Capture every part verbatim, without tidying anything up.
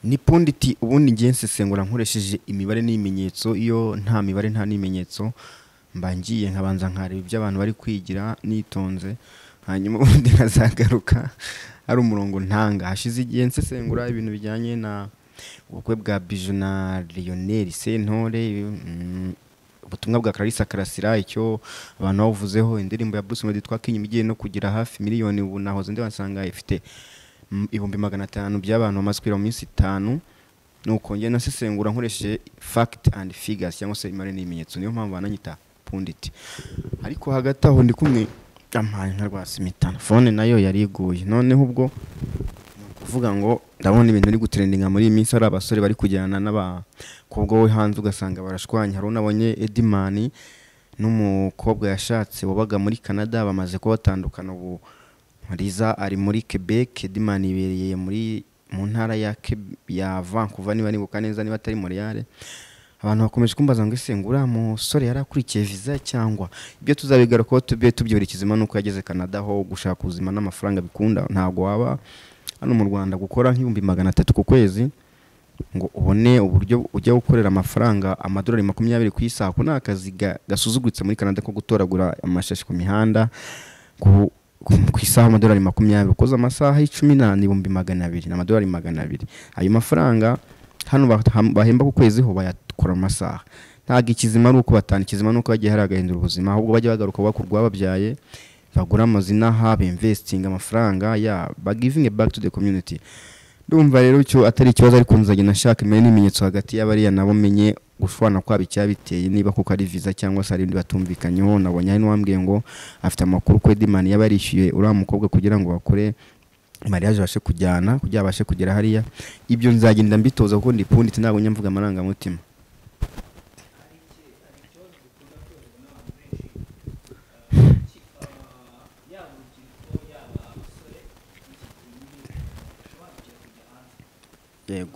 ni punditi ubundi ngiye nsesengura nkoresheje imibare n'ibimenyetso. Iyo nta mibare nta n'ibimenyetso mba ngiye nkabanza nkareba ibyo abantu bari kwigira nitonze, hanyuma ubundi nkazagaruka ari umurongo ntanga. Hashize igihe nsesengura ibintu bijyanye na ubukwe bwa Bijou na Lionel Sentore, mm, ubutumwa bwa Clarisse Karasira, icyo abantu bavuzeho, indirimbo ya Bruce Melody twakinye igiye no kugira hafi miliyoni, ubu nahoze ndi wasanga ifite ibihumbi magana atanu by'abantu bamaze kwira mu minsi itanu. Nuko ngiye nasesengura nkoresheje fact and figures cyangwa se imibare n'ibimenyetso, niyo mpamvu bananyita punditi. Ariko hagati aho ndi kumwe amaye nka rwasimitana, phone nayo yari iguye. Noneho ubwo kuvuga ngo ndabona ibintu biri gutrendinga muri iyi minsi, ari abasore bari kujyana n'abakobwa wo hanze ugasanga barashwanya. Hari unabonye Edimani n'umukobwa yashatse wabaga muri Canada, bamaze kuba batandukana. Ubu Liza ari muri Quebec, Edimani ibereye muri mu ntara ya ya Vancouver niba nibuka neza, niba atari Montreal. Abantu bakomeje kumbaza ngo ese ngura musore yarakurikiye visa cyangwa ibyo tuzabigaruka ko tubye tubyibirikizima nuko yageze Canada ho gushaka ubuzima n'amafaranga bikunda. Ntago waba hano mu Rwanda gukora nk'ibihumbi magana atatu ku kwezi ngo ubone uburyo ujya gukorera amafaranga amadolari makumyabiri ku isaha. Ko nakazi gasuzuguritse muri Canada ko gutoragura amashashi ku mihanda ku ku isaha amadolari makumyabiri, ukoza amasaha icumi n'ibihumbi magana abiri n'amadolari magana abiri. Ayo mafaranga hano bahemba ku kwezi ho bayakora amasaha. Ntago ikizima ari uko batana, ikizima nuko bagiye hari agahindura ubuzima, ahubwo bajye bagaruka bakurwa babyaye, bagura amazina habe investing amafaranga ya ba giving back to the community. Ndumva rero cyo atari ikibazo, ariko nzajye nashaka imene n'imenyetso hagati y'abari nabo menye gushwana kwaba icyabiteye, niba kuko ari visa cyangwa se ari ndi batumvikanyeho. Nabonye hari n'uwambwiye ngo afite amakuru ko Edimani yabarishyuye uriya mukobwa kugira ngo bakore mariage bashe kujyana kugira bashe kugera hariya. Ibyo nzagenda mbitoza kuko ndi punditi, ntabwo nyamvuga amaranga mutima. Yego,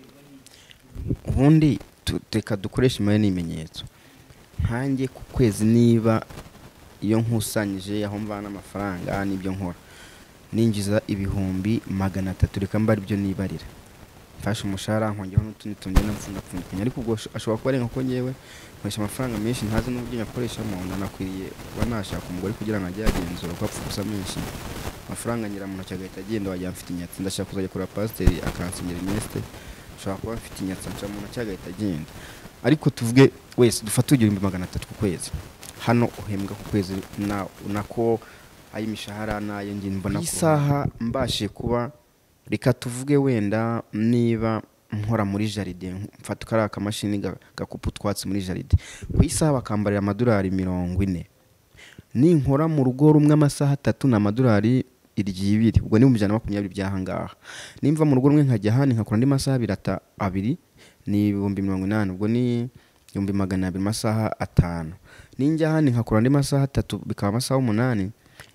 ubundi tuteka dukoresha imibare n'ibimenyetso. Nkanjye ku kwezi niba iyo nkusanyije aho mvana amafaranga n'ibyo nkora ninjiza ibihumbi magana atatu, reka mba aribyo nibarira. Mfashe umushahara nkongeraho n'utundi tunye napfunda pfundikanya, ariko ubwo ashobora kuba ari nko nyewe nkoresha amafaranga menshi ntazi n'uburyo nyakoreshamo. Nanakwiriye kuba nashaka umugore kugira ngo ajye yagenzura ko apfa gusa menshi amafaranga ngira mu ntoki agahita agenda, wajya mfite inyatsi. Ndashaka kuzajya kuri pasiteri akansinyira imeste, ushobora kuba mfite inyatsi nca mu ntoki agahita agenda. Ariko tuvuge wese dufata ugira ibihumbi magana atatu ku kwezi, hano uhembwa ku kwezi na nako ayi mishahara nayo ngiye mbona ku isaha mbashe kuba, reka tuvuge wenda niba nkora muri jaride, mfata kari akamashini gakupa utwatsi muri jaride, ku isaha bakambarira amadolari mirongo ine. Ni nkora mu rugo rumwe amasaha atatu na amadolari iryibiri, ubwo ni mu bijana makumyabiri byahangaha. Nimva mu rugo rumwe nkajya hano nkakora andi masaha birata abiri ni ibihumbi mirongo inani, ubwo ni ibihumbi magana abiri masaha atanu. Ninjya hano nkakora andi masaha atatu bikaba amasaha umunani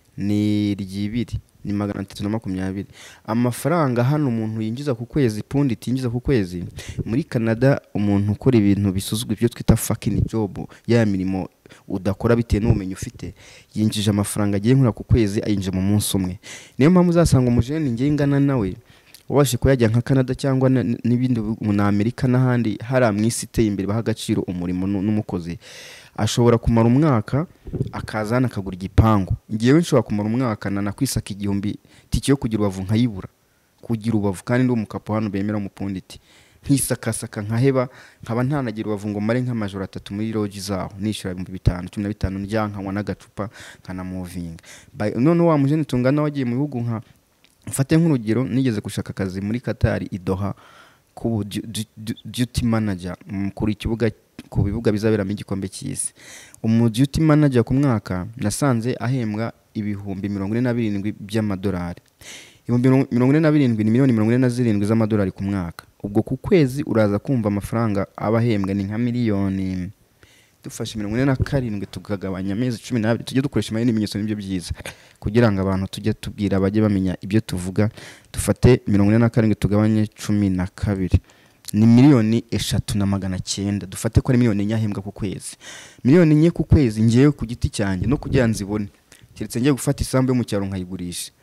ni iryibiri ni magana atatu na makumyabiri. Amafaranga hano umuntu yinjiza ku kwezi, punditi yinjiza ku kwezi muri Canada, umuntu ukora ibintu bisuzugwa ibyo twita fucking job, ya mirimo udakora bitewe n'ubumenyi ufite, yinjije amafaranga agiye nkura ku kwezi ayinje mu munsi umwe. Niyo mpamvu uzasanga umujene ngiye ngana nawe ubashe kuyajya nka Canada cyangwa n'ibindi mu Amerika n'ahandi hari amwisi iteye imbere baha agaciro umurimo n'umukozi. Ashobora kumara umwaka akazana akagura igipangu. Ngiyewe nshobora kumara umwaka na nakwisaka igihumbi tiki yo kugira ubavu nkayibura, kugira ubavu kandi ndi umukapo hano bemera umupunditi, nkisakasaka nkaheba, nkaba ntanagira ubavu ngo mare nk'amajoro atatu muri lodge zaho nishira ibihumbi bitanu cumi na bitanu ndyankanywa n'agacupa nkana movinga. None wa mujene tungana wagiye mu bihugu nka, mfate nk'urugero nigeze gushaka akazi muri Qatar i Doha ku duty manager kuri kibuga ku bibuga bizaberamo igikombe cy'isi. Umu duty manager ku mwaka nasanze ahembwa ibihumbi mirongo ine na birindwi by'amadolari. Ibihumbi mirongo ine na birindwi ni miliyoni mirongo ine na zirindwi z'amadolari ku mwaka. Ubwo ku kwezi uraza kumva amafaranga abahembwa ni nka miliyoni, dufashe mirongo ine na karindwi tukagabanya amezi cumi n'abiri, tujye dukoresha imari n'ibimenyetso n'ibyo byiza kugira ngo abantu tujye tubwira abajye bamenya ibyo tuvuga. Dufate mirongo ine na karindwi tugabanye cumi na kabiri ni miliyoni eshatu na magana cyenda. Dufate ko ari miliyoni nyahembwa ku kwezi. Miliyoni nye ku kwezi ngiye ku giti cyanjye no kugira nzibone, keretse ngiye gufata isambu yo mu cyaro nkayigurisha,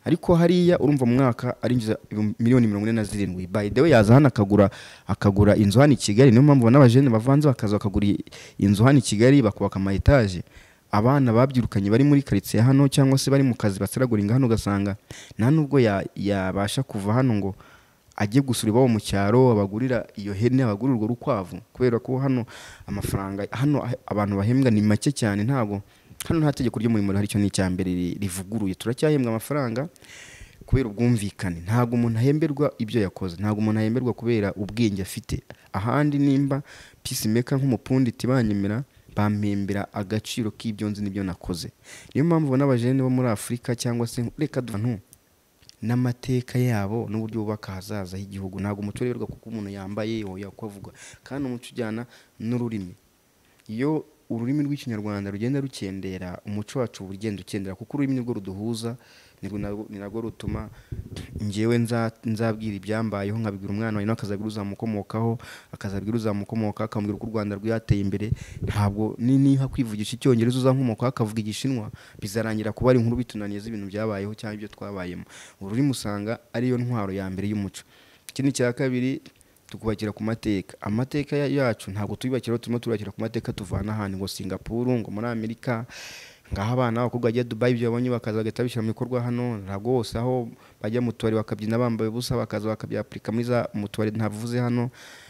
ariko hariya urumva mu mwaka arinjiza miliyoni mirongo ine na zirindwi. By the way yaza hano akagura akagura inzu hano i Kigali, niyo mpamvu n'abajene bavanze bakaza bakagura inzu hano i Kigali bakubaka ama etage. Abana babyirukanye bari muri quartier hano cyangwa se bari mu kazi basaraguringa hano, gasanga nta nubwo yabasha ya kuva hano ngo ajye gusura iwabo mu cyaro abagurira iyo hene abagurira urwo rukwavu, kubera ko hano amafaranga hano abantu bahembwa ni make cyane. Ntabwo hano nta tegeko ry'umurimo hari cyo ni cyambere rivuguruye, turacyahembwa amafaranga kubera ubwumvikane. Ntabwo umuntu ahemberwa ibyo yakoze, ntabwo umuntu ahemberwa kubera ubwenge afite. Ahandi nimba peacemaker nk'umupunditi banyemera bampembera agaciro k'ibyo nzi n'ibyo nakoze. Niyo mpamvu n'abajene bo muri Afrika cyangwa se reka duvantu n'amateka yabo n'uburyo bubaka hazaza h'igihugu. Ntabwo umuco rero kuko umuntu yambaye oya kwavuga, kandi umuco ujyana n'ururimi. Iyo ururimi rw'ikinyarwanda rugenda rukendera, umuco wacu burigenda ukendera, kuko ururimi nirwo ruduhuza, ni narwo rutuma ngewe nzabwira ibyambayeho nkabibwira umwana wawe nakazabwira uzamukomokaho, akazabwira uzamukomoka akambwira ko u Rwanda rwateye imbere. Ntabwo niha kwivugisha icyongereza uzankomokaho akavuga igishinwa, bizarangira kuba ari inkuru bitunaniye z'ibintu byabayeho cyangwa ibyo twabayemo. Ururimi usanga ariyo ntwaro ya mbere y'umuco. Ikindi cya kabiri tukubakira ku mateka. Amateka yacu ntabwo tuyubakira, turimo turubakira ku mateka tuvana ahantu ngo Singapore ngo muri Amerika, ngaho abana abakobwa bajya Dubai ibyo babonye bakaza bagahita bishyira mu bikorwa hano. Ntabwo hose aho bajya mu tubari bakabyina bambaye ubusa bakaza bakabyapurika muri za mu tubari ntavuze hano.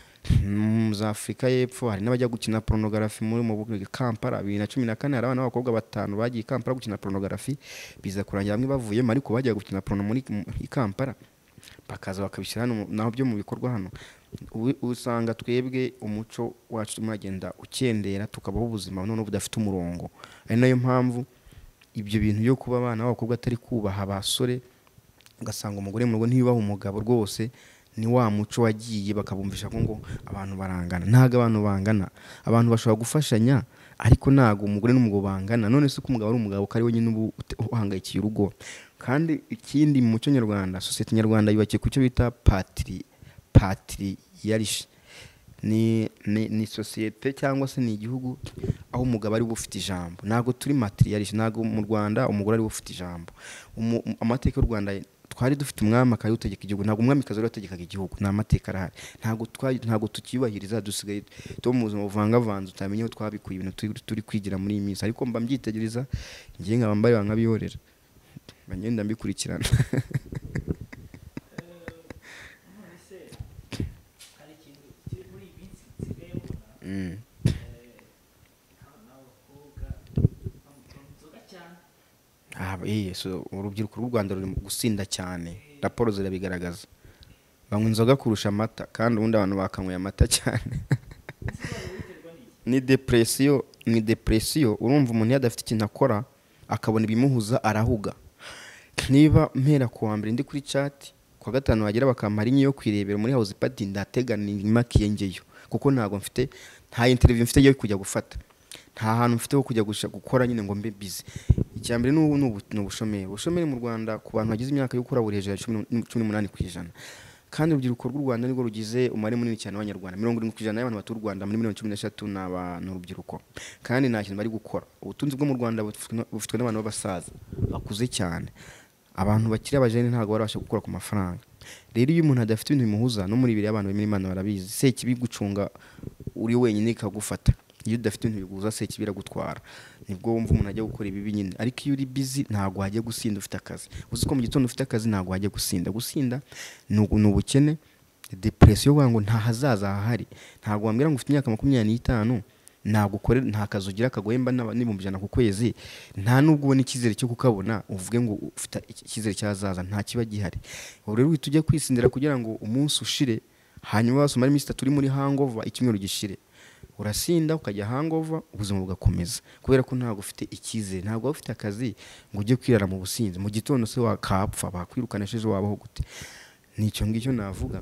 Mu za Afrika y'Epfo hari n'abajya gukina pornography muri mu Kampala bibiri na cumi na kane hari abana b'abakobwa batanu bagiye Kampala gukina pornography, biza kurangira bamwe bavuyemo ariko bajya gukina porno muri Kampala bakaza bakabishyira hano naho byo mu bikorwa hano. Usanga twebwe umuco wacu turagenda ukendera tukabaho ubuzima none budafite umurongo. Ari nayo mpamvu ibyo bintu byo kuba abana b'abakobwa atari kubaha abasore, ugasanga umugore mu rugo ntibaho umugabo rwose, ni wa muco wagiye bakabumvisha ko ngo abantu barangana. Ntago abantu bangana, abantu bashobora gufashanya ariko ntago umugore n'umugabo bangana. None se ko umugabo ari umugabo kari wenyine ubu uhangayikiye urugo. Kandi ikindi mu muco nyarwanda, societe nyarwanda yubakiye ku cyo bita patri patriarche. Ni ni, ni societe cyangwa se ni igihugu aho umugabo ari bufite ijambo. Ntago turi matriarche, ntago mu Rwanda umugore ari bufite ijambo. Amateka y'u Rwanda twari dufite umwami akari utegeka igihugu, ntago umwami kazi utegekaga igihugu. Nta mateka arahari, ntago twari ntago tukiyubahiriza, dusigaye to mu buzima buvanga vanze utamenye aho twabikuye ibintu turi kwigira muri iyi minsi. Ariko mba mbyitegereza ngiye nkabambaye bankabihorera banyenda mbikurikirana. Mm. Ah, eh, so urubyiruko rw'u Rwanda ruri gusinda cyane. Raporo zirabigaragaza. Banywa inzoga kurusha amata, kandi ubundi abantu bakanyweye amata cyane. Ni depression, ni depression. Urumva umuntu yadafite ikintu akora akabona ibimuhuza arahuga. Niba mpera ku wa mbere ndi kuri chat, kwa gatanu bagera bakamara inyi yo kwirebera muri house party ndateganira imakiye ngeyo, kuko ntago mfite nta interview mfite yo kujya gufata, nta hantu mfite ho kujya gukora nyine ngo mbe busy. Icyambere n'ubu n'ubushomeri. Ubushomeri mu Rwanda ku bantu bagize imyaka yo gukora buri hejuru ya cumi n'umunani ku ijana. Kandi urubyiruko rw'u Rwanda nirwo rugize umare munini cyane w'Abanyarwanda. mirongo irindwi ku ijana y'abantu batu Rwanda muri miliyoni cumi n'eshatu n'abantu urubyiruko. Kandi nta kintu bari gukora. Ubutunzi bwo mu Rwanda bufitwe n'abantu b'abasaza bakuze cyane. Abantu bakiri abajene ntago barabasha gukora ku mafaranga. Rero iyo umuntu adafite ibintu bimuhuza no muri bibiri y'abantu bimwe Imana barabizi, se kibi gucunga uri wenyine kagufata. Iyo udafite ibintu biguza se kibira gutwara, nibwo wumva umuntu ajya gukora ibi nyine. Ariko iyo uri busy ntago wajya gusinda ufite akazi. Uzi ko mu gitondo ufite akazi ntago wajya gusinda. Gusinda ni ubukene, depression wango nta hazaza hahari. Ntago wambwira ngo ufite imyaka makumyabiri n'itanu ntago ukore nta kazi ugira kagohemba n'ibihumbi ijana ku kwezi, nta nubwo ubona ikizere cyo kukabona uvuge ngo ufite ikizere cyazaza, nta kiba gihari. Ubu rero tujye kwisindira kugira ngo umunsi ushire, hanyuma basoma ari Mister turi muri hangover icyumweru gishire. Urasinda ukajya hangover ubuzima bugakomeza, kubera ko ntago ufite ikizere, ntago ufite akazi ngo ujye kwirara mu businzi. Mu gitondo se wakapfa bakwirukanisheje wabaho gute? Nicyo ngicyo navuga.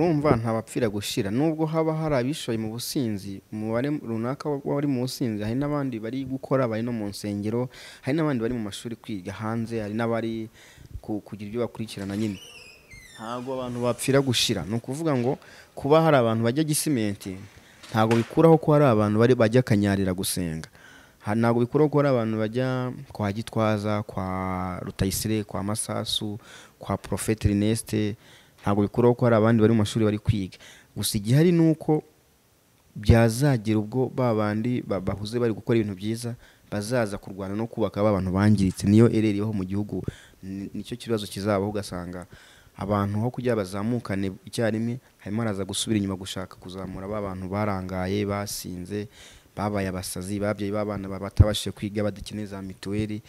urumva ntabapfira gushira nubwo haba hari abishoye mu businzi umubare runaka wari mu businzi hari n'abandi bari gukora bari no mu nsengero hari n'abandi bari mu mashuri kwiga hanze hari n'abari kugira ibyo bakurikirana nyine ntago abantu bapfira gushira no kuvuga ngo kuba hari abantu bajya gisimenti ntago bikuraho ko hari abantu bari bajya kanyarira gusenga ntago bikuraho ko hari abantu bajya kwa Gitwaza kwa Rutayisire kwa Masasu kwa Prophet Ernest ntago bikuraho ko hari abandi bari mu mashuri bari kwiga gusa igihari nuko byazagira ubwo babandi bahuze bari gukora ibintu byiza bazaza kurwana no kubaka abantu bangiritse niyo ereriyeho mu gihugu nicyo kibazo kizabaho ugasanga abantu ho kujya bazamukane icyarimwe harimo araza gusubira inyuma gushaka kuzamura abantu barangaye basinze babaye abasazi babyeyi babana batabashije kwiga badakeneza mituweli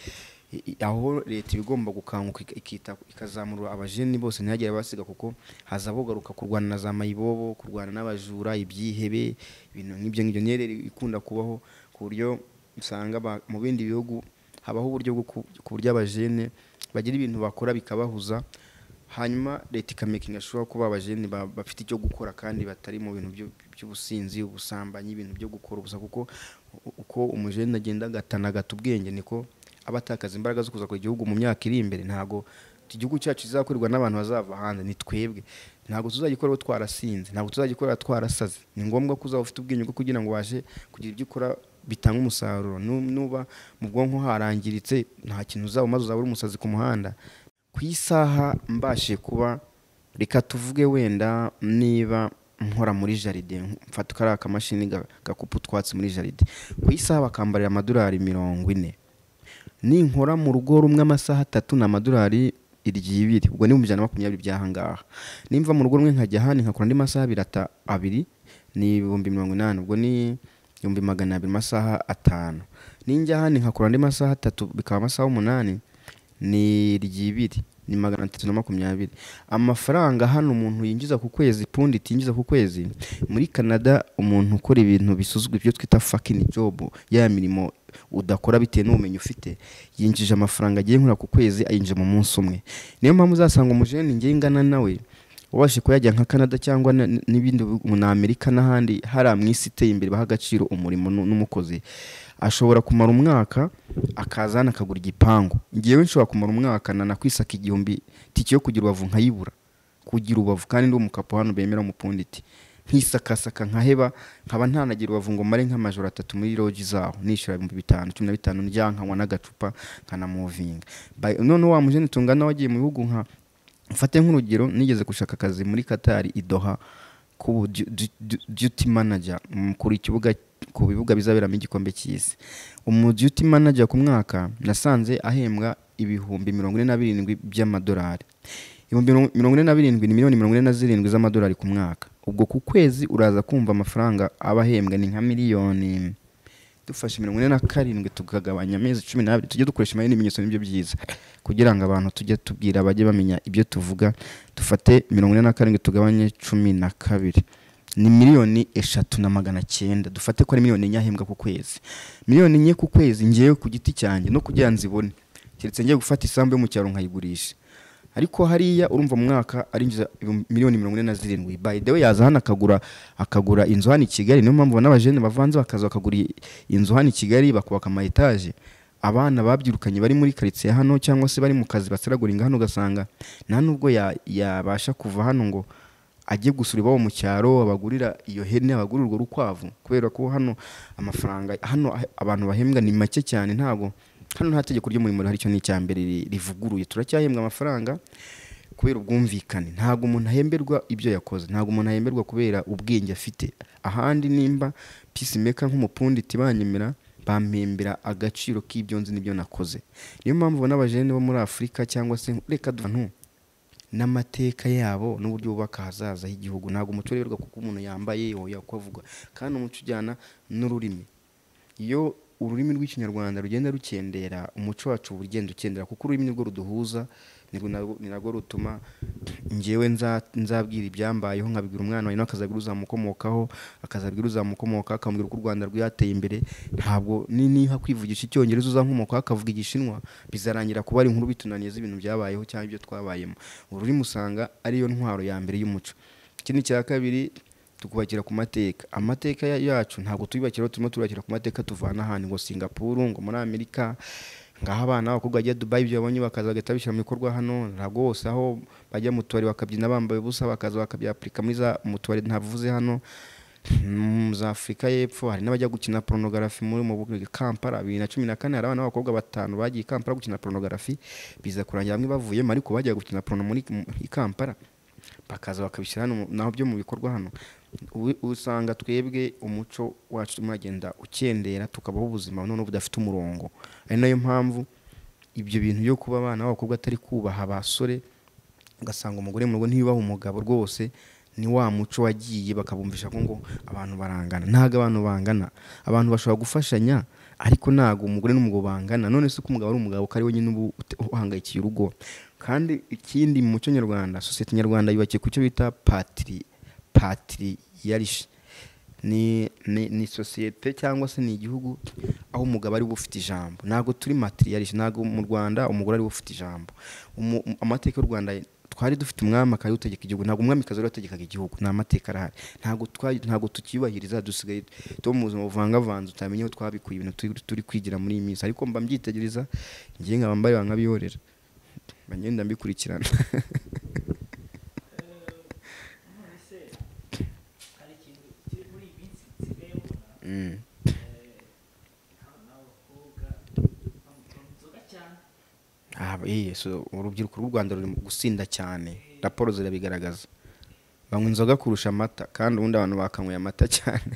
aho leta ibigomba gukanguka ikita ikazamura abajeni bose ntihagire basiga kuko hazabogaruka kurwana na za mayibobo kurwana n'abajura ibyihebe ibintu nk'ibyo ngibyo nerere ikunda kubaho ku buryo usanga mu bindi bihugu habaho uburyo bwo ku buryo abajene bagira ibintu bakora bikabahuza hanyuma leta ikamakinga sure kuba abajene bafite icyo gukora kandi batari mu bintu by'ubusinzi ubusambanyi ibintu byo gukora ubusa kuko uko umujene agenda gatana gatubwenge niko abatakaza imbaraga zo kuza ku gihugu mu myaka iri imbere ntago igihugu cyacu kizakorwa n'abantu bazava hanze ni twebwe ntago tuzagikorera twarasinze ntago tuzagikorera twarasaze ni ngombwa kuza ufite ubwenge bwo kugira ngo waje kugira ibyo ukora bitanga umusaruro nuba mu bwonko harangiritse nta kintu uzaba maze uzabura umusazi ku muhanda ku isaha mbashe kuba reka tuvuge wenda niba nkora muri jaride mfata kari akamashini gakupa utwatsi muri jaride ku isaha bakambarira amadolari mirongo ine ninkora mu rugo rumwe amasaha atatu na amadolari iryibiri ubwo ni mu ijana na makumyabiri byahangaha nimva mu rugo rumwe nkajya hano nkakora andi masaha birata abiri ni ibihumbi mirongo inani ubwo ni ibihumbi magana abiri masaha atanu ninjya hano nkakora andi masaha atatu bikaba amasaha umunani ni iryibiri ni magana atatu na makumyabiri amafaranga hano umuntu yinjiza ku kwezi pundi tinjiza ku kwezi muri Canada umuntu ukora ibintu bisuzugwa ibyo twita fucking job ya mirimo udakora bitewe n'ubumenyi ufite yinjije amafaranga agiye nkura ku kwezi ayinje mu munsi umwe niyo mpamvu uzasanga umujene ngiye ingana nawe ubashe kuyajya nka Canada cyangwa n'ibindi mu Amerika n'ahandi hari amwisi iteye imbere baha agaciro umurimo n'umukozi ashobora kumara umwaka akazana akagura igipangu ngiyewe nshobora kumara umwaka na nakwisaka igihumbi tiki yo kugira ubavu nkayibura kugira ubavu kandi ndi umukapo hano bemera umupunditi nkisakasaka nkaheba nkaba ntanagira ubavu ngo mare nk'amajoro atatu muri lodge zaho nishira ibihumbi bitanu cumi na bitanu ndyankanywa n'agacupa kana movinga none wa mujene tungana wagiye mu bihugu nka mfate nk'urugero nigeze gushaka akazi muri Qatar idoha ku duty manager kuri kibuga ku bibuga bizaberamo igikombe cy'isi umu duty manager ku mwaka nasanze ahembwa ibihumbi mirongo ine na birindwi by'amadolari ibihumbi mirongo ine na birindwi ni miliyoni mirongo ine na zirindwi z'amadolari ku mwaka ubwo ku kwezi uraza kumva amafaranga abahembwa ni nka miliyoni dufashe mirongo ine na karindwi tukagabanya amezi cumi n'abiri tujye dukoresha imari n'ibimenyetso n'ibyo byiza kugira ngo abantu tujye tubwira abajye bamenya ibyo tuvuga dufate mirongo ine na karindwi tugabanye cumi na kabiri ni miliyoni eshatu na magana cyenda dufate ko ari miliyoni nyahembwa ku kwezi miliyoni nye ku kwezi ngiye ku giti cyanjye no kugira nzibone keretse ngiye gufata isambu yo mu cyaro nkayigurisha ariko hariya urumva mu mwaka arinjiza miliyoni mirongo ine na zirindwi by the way yaza hano akagura akagura inzu hano i Kigali niyo mpamvu n'abajene bavanze bakaza bakagura inzu hano i Kigali bakubaka ama etage abana babyirukanye bari muri quartier hano cyangwa se bari mu kazi basiraguringa hano gasanga nta nubwo yabasha kuva hano ngo ajye gusura iwabo mu cyaro abagurira iyo hene abagurira urwo rukwavu kubera ko hano amafaranga hano abantu bahembwa ni make cyane ntago hano nta tegeko ry'umurimo hari cyo ni cyambere rivuguruye turacyahembwa amafaranga kubera ubwumvikane ntago umuntu ahemberwa ibyo yakoze ntago umuntu ahemberwa kubera ubwenge afite ahandi nimba peacemaker nk'umupunditi banyemera bampembera agaciro k'ibyo nzi n'ibyo nakoze niyo mpamvu n'abajene bo muri Afrika cyangwa se reka duhantu n'amateka yabo n'uburyo bubaka hazaza h'igihugu ntago umuco rero kuko umuntu yambaye oya kwavuga kandi umuco ujyana n'ururimi iyo ururimi rw'ikinyarwanda rugenda rukendera umuco wacu burugenda ukendera kuko ururimi nirwo ruduhuza ni narwo rutuma ngewe nzabwira ibyambayeho nkabwira umwana wawe nakazabwira uzamukomokaho akazabwira uzamukomoka akambwira ko u Rwanda rwateye imbere ntabwo niha kwivugisha icyongereza uzankomokaho akavuga igishinwa bizarangira kuba ari inkuru bitunaniye z'ibintu byabayeho cyangwa ibyo twabayemo ururimi usanga ariyo ntwaro ya mbere y'umuco ikindi cya kabiri tukubakira ku mateka. Amateka yacu ntabwo tuyubakira, turimo turubakira ku mateka tuvana ahantu ngo Singapore, ngo muri Amerika, ngaho abana b'abakobwa bajya Dubai ibyo babonye bakaza bagahita bishyira mu bikorwa hano. Ntabwo hose aho bajya mu tubari bakabyina bambaye ubusa bakaza bakabyapurika muri za mu tubari ntavuze hano mu za Afurika y'Epfo. Hari n'abajya gukina pornography muri mu Kampala bibiri na cumi na kane hari abana b'abakobwa batanu bagiye Kampala gukina pornography, biza kurangira bamwe bavuyemo ariko bajya gukina porno muri Kampala bakaza bakabishyira hano naho byo mu bikorwa hano. Usanga twebwe umuco wacu turagenda ukendera tukabaho ubuzima none budafite umurongo. Ari nayo mpamvu ibyo bintu byo kuba abana b'abakobwa atari kubaha abasore, ugasanga umugore mu rugo ntibaha umugabo rwose, ni wa muco wagiye bakabumvisha ko ngo abantu barangana. Ntago abantu bangana, abantu bashobora gufashanya ariko ntago umugore n'umugabo bangana. None se ko umugabo ari umugabo kari wenyine ubu uhangayikiye urugo. Kandi ikindi mu muco nyarwanda, societe nyarwanda yubakiye ku cyo bita patri patriarche. Ni ni, ni societe cyangwa se ni igihugu aho umugabo ari bufite ijambo. Ntago turi matriarche, ntago mu Rwanda umugore ari bufite ijambo. Amateka y'u Rwanda twari dufite umwami akari utegeka igihugu, ntago umwami kazi wategekaga igihugu. Nta mateka arahari, ntago twari ntago tukiyubahiriza, dusigaye to mu buzima buvanga vanze utamenye aho twabikuye ibintu turi kwigira muri iyi minsi. Ariko mba mbyitegereza ngiye nkabambaye bankabihorera bagenda mbikurikirana. Mm. Ah, eh, so urubyiruko rw'u Rwanda ruri gusinda cyane, raporo zirabigaragaza. Banywa inzoga kurusha amata kandi ubundi abantu bakanyweye amata cyane.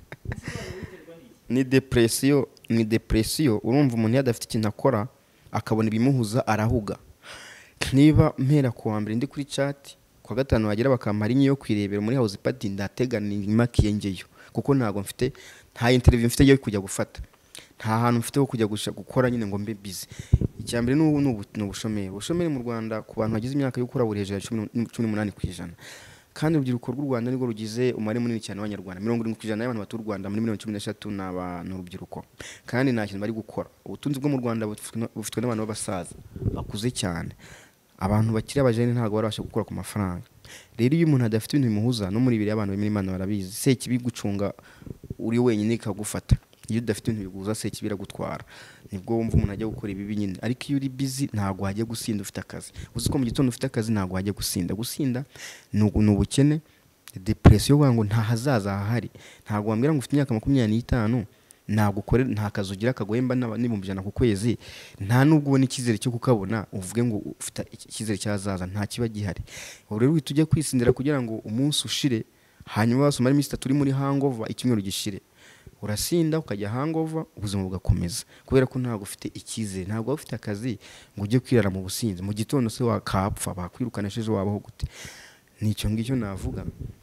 Ni depression, ni depression. Urumva umuntu yadafite ikintu akora akabona ibimuhuza arahuga. Niba mpera ku wa mbere ndi kuri chat, kwa gatanu wagira bakampara inyo yo kwirebera muri house party ndategana imakiye ngeyo, kuko ntago mfite nta interview mfite yo kujya gufata, nta hantu mfite ho kujya gukora nyine ngo mbe busy. Icyambere n'ubu n'ubushomeri. Ubushomeri mu Rwanda ku bantu bagize imyaka yo gukora buri hejuru ya cumi n'umunani ku ijana. Kandi urubyiruko rw'u Rwanda nirwo rugize umubare munini cyane w'Abanyarwanda. mirongo irindwi ku ijana y'abantu batuye u Rwanda muri miliyoni cumi n'eshatu n'abantu urubyiruko. Kandi nta kintu bari gukora. Ubutunzi bwo mu Rwanda bufitwe n'abantu b'abasaza bakuze cyane. Abantu bakiri abajene ntago barabasha gukora ku mafaranga. Rero iyo umuntu adafite ibintu bimuhuza no muri bibiri y'abantu bimwe Imana barabizi, se kibi gucunga uri wenyine kagufata. Iyo udafite ibintu biguza se kibira gutwara, nibwo wumva umuntu ajya gukora ibi nyine. Ariko iyo uri busy ntago wajya gusinda ufite akazi. Uzi ko mu gitondo ufite akazi ntago wajya gusinda. Gusinda ni ubukene, depression wango nta hazaza hahari. Ntago wambwira ngo ufite imyaka makumyabiri n'itanu ntago ukore nta kazi ugira kagohemba n'ibihumbi ijana ku kwezi, nta nubwo ubona ikizere cyo kukabona uvuge ngo ufite ikizere cyazaza, nta kiba gihari. Ubu rero tujye kwisindira kugira ngo umunsi ushire, hanyuma basomara iminsi itatu uri muri hangover, icyumweru gishire urasinda ukajya hangover, ubuzima bugakomeza, kubera ko ntago ufite ikizere, ntago ufite akazi ngo ujye kwirara mu businzi. Mu gitondo se wakapfa bakwirukanisheje wabaho gute? Nicyo ngicyo navuga.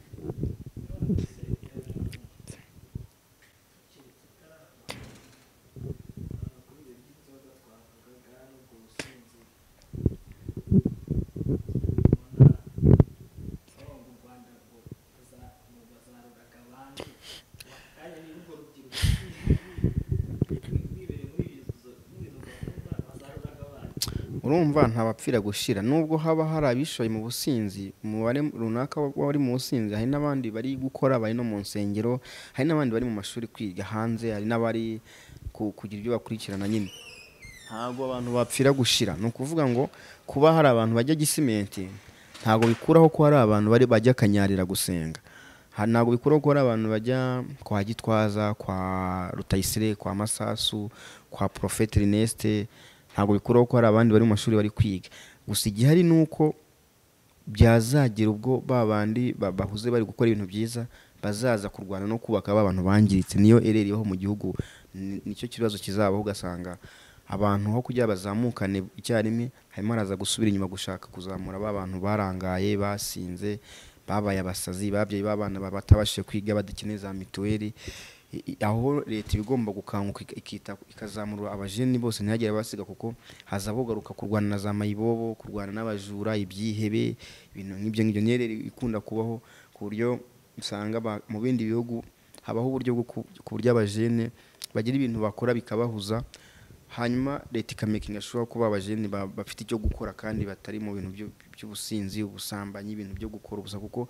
Urumva ntabapfira gushira, nubwo haba hari abishoye mu businzi umubare runaka wari mu businzi, hari n'abandi bari gukora, bari no mu nsengero, hari n'abandi bari mu mashuri kwiga hanze, hari n'abari kugira ibyo bakurikirana nyine. Ntabwo abantu bapfira gushira. Ni ukuvuga ngo kuba hari abantu bajya Gisimenti ntabwo bikuraho ko hari abantu bari bajya Kanyarira gusenga. Ntabwo bikuraho ko hari abantu bajya kwa Gitwaza, kwa Rutayisire, kwa Masasu, kwa Prophet Ernest. Ntabwo bikuraho ko hari abandi bari mu mashuri bari kwiga. Gusa igihari nuko byazagira ubwo babandi bahuze bari gukora ibintu byiza bazaza kurwana no kubaka abantu bangiritse. Niyo ereriyeho mu gihugu, nicyo kibazo kizabaho, ugasanga abantu aho kujya bazamukane icyarimwe harimo araza gusubira inyuma gushaka kuzamura abantu barangaye, basinze, babaye abasazi, babyeyi babana batabashije kwiga, badakeneye za mituweli. Aho leta ibigomba gukanguka ikita ikazamura abajeni bose ntihagire basiga, kuko hazabogaruka kurwana na za mayibobo, kurwana n'abajura, ibyihebe, ibintu nk'ibyo ngibyo. Niyo ikunda kubaho ku buryo usanga mu bindi bihugu habaho uburyo bwo ku buryo abajene bagira ibintu bakora bikabahuza, hanyuma leta ikamakinga sure ko abajene bafite icyo gukora kandi batari mu bintu by'ubusinzi, ubusambanyi, ibintu byo gukora ubusa. Kuko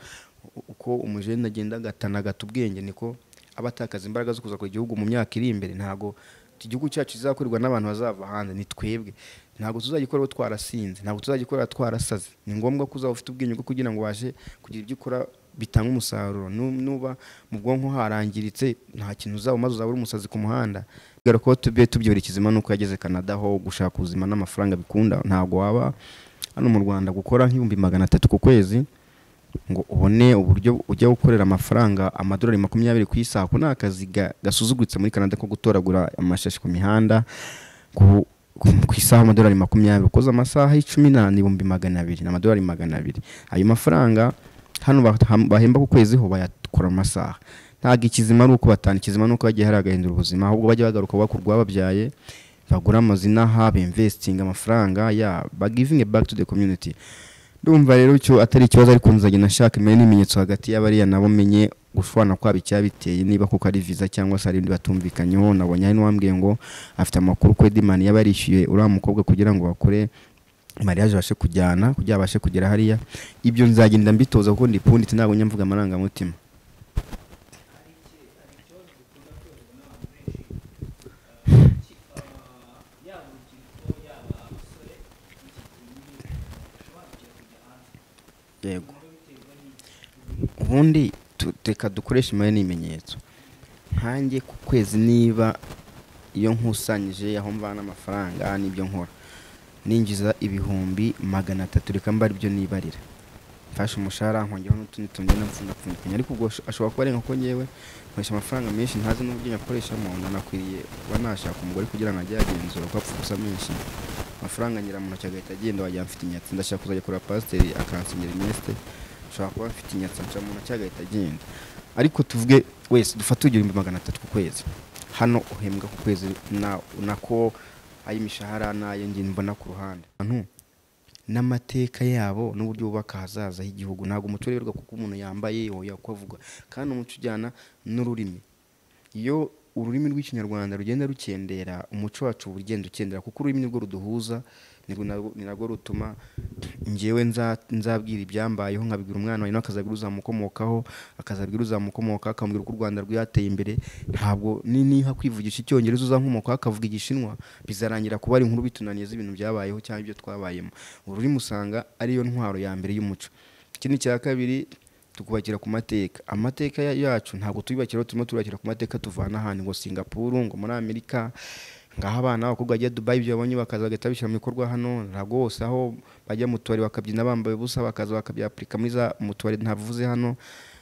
uko umujene agenda agatana agata ubwenge niko aba atakaza imbaraga zo kuza ku gihugu mu myaka iri imbere. Ntago igihugu cyacu kizakorerwa n'abantu bazava hanze, ni twebwe. Ntago tuzagikorera twarasinze, ntago tuzagikorera twarasaze. Ni ngombwa ko uzaba ufite ubwenge bwo kugira ngo waje kugira ibyo ukora bitanga umusaruro. Nuba mu bwonko harangiritse nta kintu uzaba maze uzaba uri umusazi ku muhanda. Gara ko tubye tubyerekeza nuko yageze Canada ho gushaka ubuzima n'amafaranga bikunda. Ntago waba hano mu Rwanda gukora nk'ibihumbi magana atatu ku kwezi ngo ubone uburyo ujya gukorera amafaranga amadolari makumyabiri ku isaha. Ko nakazi gasuzuguritse muri Canada ko gutoragura amashashi ku mihanda ku isaha amadolari makumyabiri, ukoze amasaha icumi n'ane ibihumbi magana abiri n'amadolari magana abiri. Ayo mafaranga hano bahemba ku kwezi ho bayakora amasaha. Ntago ikizima ari uko batana, ikizima nuko bagiye hari agahindura ubuzima, ahubwo bajya bagaruka bakurwa babyaye bagura amazina ha investing amafaranga ya ba giving back to the community. Ndumva rero cyo atari ikibazo, ariko nzage nashaka imenye n'imenyetso hagati y'abariya nabo menye gushwana kwa bicyabiteye, niba kuko ari visa cyangwa se ari ndi batumvikanyeho. Nabonye ari n'uwambwiye ngo afite amakuru ko Edman yabarishyuye uriya mukobwa kugira ngo bakore mariage bashe kujyana kugira bashe kugera hariya. Ibyo nzagenda mbitoza kuko ndi punditse ntabwo nyamvuga amaranga mutima. Yego, ubundi reka dukoresha imari n'ibimenyetso. Nkanjye ku kwezi niba iyo nkusanyije aho mvana amafaranga n'ibyo nkora ninjiza ibihumbi magana atatu, reka mba ari byo nibarira. Mfashe umushahara nkongeraho n'utundi tumwe napfundapfundikanya, ariko ubwo ashobora kuba ari nko ngewe nkoresha amafaranga menshi ntazi n'uburyo nyakoreshamo. Nanakwiriye kuba nashaka umugore kugira ngo ajye agenzura ko apfa gusa menshi amafaranga ngira mu ntoki agahita agenda wajya mfite inyatsi. Ndashaka kuzajya kuri pasiteri akansinyira inyeste, ushobora kuba mfite inyatsi nca mu ntoki agahita agenda. Ariko tuvuge wese dufate igihumbi magana atatu ku kwezi, hano uhembwa ku kwezi na nako ayimishahara nayo ngi mbona ku ruhande abantu n'amateka yabo n'uburyo bubaka hazaza h'igihugu. Ntago umuco rero kuko umuntu yambaye oya kwavuga, kandi umuco ujyana n'ururimi. Iyo ururimi rw'ikinyarwanda rugenda rukendera, umuco wacu burigenda ukendera, kuko ururimi nirwo ruduhuza, ni narwo rutuma ngewe nzabwira ibyambayeho nkabibwira umwana wawe n'akazabwira uzamukomokaho, akazabwira uzamukomoka akambwira uko u Rwanda rwateye imbere. Ntabwo niha kwivugisha icyongereza uzankomokaho akavuga igishinwa, bizarangira kuba ari inkuru bitunaniye z'ibintu byabayeho cyangwa ibyo twabayemo. Ururimi usanga ariyo ntwaro ya mbere y'umuco. Ikindi cya kabiri tukubakira ku mateka. Amateka yacu ntabwo tubibakira, turimo turubakira ku mateka tuvana ahandi ngo Singapore ngo muri Amerika ngaho abana bakobwa bajya Dubai ibyo babonye bakaza bagahita bishyira mu bikorwa hano. Ntabwo hose aho bajya mu tubari bakabyina bambaye ubusa bakaza bakabyapurika muri za mu tubari ntavuze hano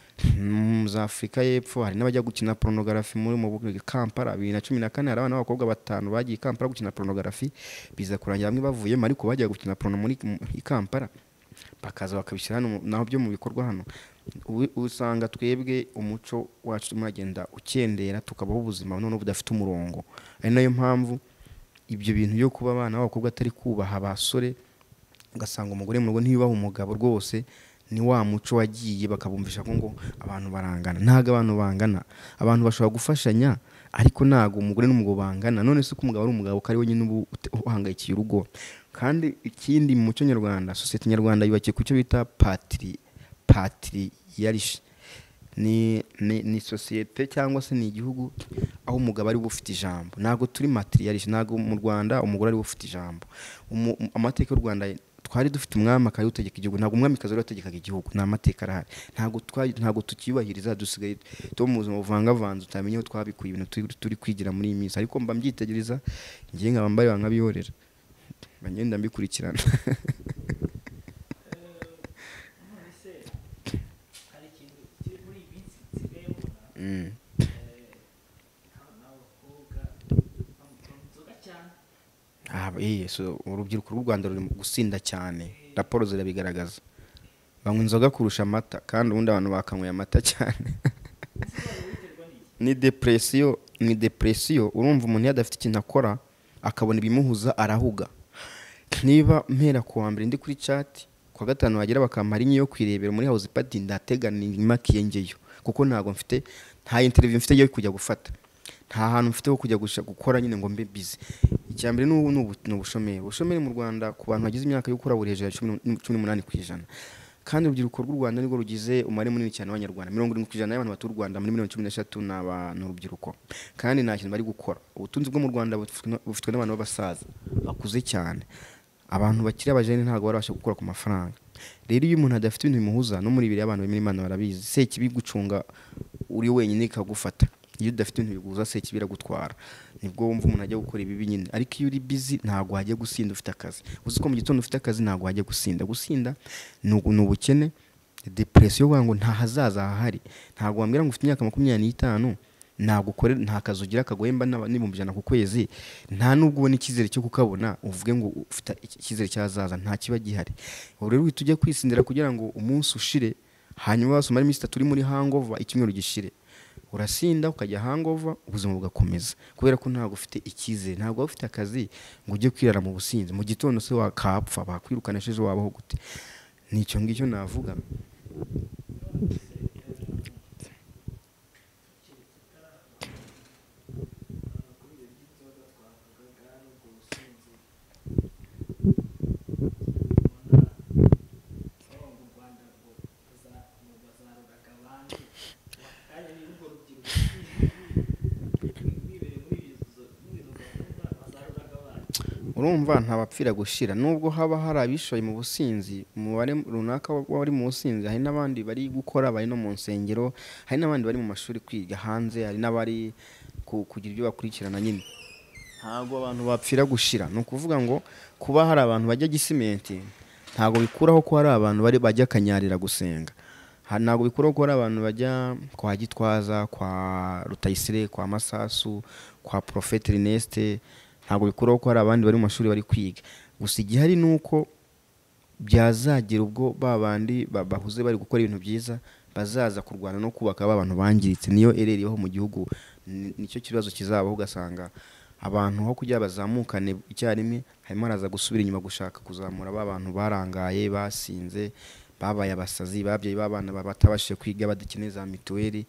za Afurika y'Epfo. Hari n'abajya gukina pornography muri mu Kampala bibiri na cumi na kane. Hari abana b'abakobwa batanu bagiye Kampala gukina pornography, biza kurangira bamwe bavuyemo, ariko bajya gukina porno muri Kampala bakaza bakabishyira hano naho byo mu bikorwa hano. Usanga twebwe umuco wacu turimo agenda ukendera, tukabaho ubuzima none budafite umurongo. Ari nayo mpamvu ibyo bintu byo kuba abana b'abakobwa atari kubaha abasore, ugasanga umugore mu rugo ntiyubaha umugabo, rwose ni wa muco wagiye bakabumvisha ko ngo abantu barangana. Ntago abantu bangana, abantu bashobora gufashanya, ariko ntago umugore n'umugabo bangana. None se ko umugabo ari umugabo kari wenyine ubu uhangayikiye urugo. Kandi ikindi mu muco nyarwanda, societe nyarwanda yubakiye ku cyo bita patri patriarche. Ni ni, ni societe cyangwa se ni igihugu aho umugabo ari bufite ijambo. Ntago turi matriarche, ntago mu Rwanda umugore ari bufite ijambo. Amateka y'u Rwanda twari dufite umwami akayutegeka igihugu, ntago umwami kazo yategekaga igihugu. Na amateka arahari, ntago twari ntago tukiyubahiriza, dusigaye to mu buzima buvanga vanze utamenye aho twabikuye ibintu turi kwigira muri iyi minsi. Ariko mba mbyitegereza ngiye nkabambaye bankabihorera bagenda mbikurikirana. Mm. Ah, eh, so urubyiruko rw'u Rwanda ruri gusinda cyane. Raporo zirabigaragaza. Banywa inzoga kurusha amata, kandi ubundi abantu bakanyweye amata cyane. Ni depression, ni depression. Urumva umuntu yadafite ikintu akora akabona ibimuhuza arahuga. Niba mpera ku wa mbere ndi kuri chat, kwa gatanu bagera bakamara inyo kwirebera muri house party, ndategana imakiye ngeyo, kuko ntago mfite nta interview mfite yo kujya gufata, nta hantu mfite ho kujya gukora nyine ngo mbe busy. Icyambere n'ubu n'ubushomeri. Ubushomeri mu Rwanda ku bantu bagize imyaka yo gukora buri hejuru ya cumi n'umunani ku ijana. kandi urubyiruko rw'u Rwanda nirwo rugize umubare munini cyane w'abanyarwanda. mirongo irindwi ku ijana y'abantu batuye u Rwanda muri miliyoni cumi n'eshatu ni abantu urubyiruko, kandi nta kintu bari gukora. Ubutunzi bwo mu Rwanda bufitwe n'abantu b'abasaza bakuze cyane. Abantu bakiri abajene ntabwo barabasha gukora ku mafaranga. Rero iyo umuntu adafite ibintu bimuhuza, no muri bibiri y'abantu bimwe Imana barabizi, se kibi gucunga uri wenyine ikagufata. Iyo udafite ibintu biguza se kibi iragutwara, nibwo wumva umuntu ajya gukora ibibi nyine. Ariko iyo uri busy ntabwo wajya gusinda ufite akazi. Uzi ko mu gitondo ufite akazi ntabwo wajya gusinda. Gusinda ni ubukene, depression, wanga ngo nta hazaza hahari. Ntabwo wambwira ngo ufite imyaka makumyabiri n'itanu ntabwo ukore, nta kazi ugira kagohemba n'ibihumbi ijana ku kwezi, nta nubwo ubona icyizere cyo kukabona uvuge ngo ufite icyizere cyazaza, nta kiba gihari. Ubu rero uhita ujya kwisindira kugira ngo umunsi ushire, hanyuma wasoma iminsi itatu uri muri hangover, icyumweru gishire, urasinda ukajya hangover, ubuzima bugakomeza, kubera ko ntabwo ufite icyizere, ntabwo ufite akazi ngo ujye kwirara mu businzi. Mu gitondo se wakapfa, bakwirukanisheje wabaho gute? Nicyo ngicyo navuga. Urumva ntabapfira gushira, nubwo haba hari abishoye mu businzi, umubare runaka wari mu businzi, hari n'abandi bari gukora, bari no mu nsengero, hari n'abandi bari mu mashuri kwiga hanze, hari n'abari kugira ibyo bakurikirana nyine. Ntabwo abantu bapfira gushira. Ni ukuvuga ngo kuba hari abantu bajya Gisimenti ntabwo bikuraho ko hari abantu bari bajya Kanyarira gusenga. Ntabwo bikuraho ko hari abantu bajya kwa Gitwaza, kwa Rutayisire, kwa Masasu, kwa Prophet Ernest. Ntabwo bikuraho ko hari abandi bari mu mashuri bari kwiga. Gusa igihari nuko byazagira ubwo babandi bahuze bari gukora ibintu byiza bazaza kurwana no kubaka abantu bangiritse. Niyo ereriyeho mu gihugu, nicyo kibazo kizabaho, ugasanga abantu ho kujya bazamukane icyarimwe, harimo araza gusubira inyuma gushaka kuzamura abantu barangaye, basinze, babaye abasazi, babyeyi babana batabashije kwiga, badakeneye za mituweli.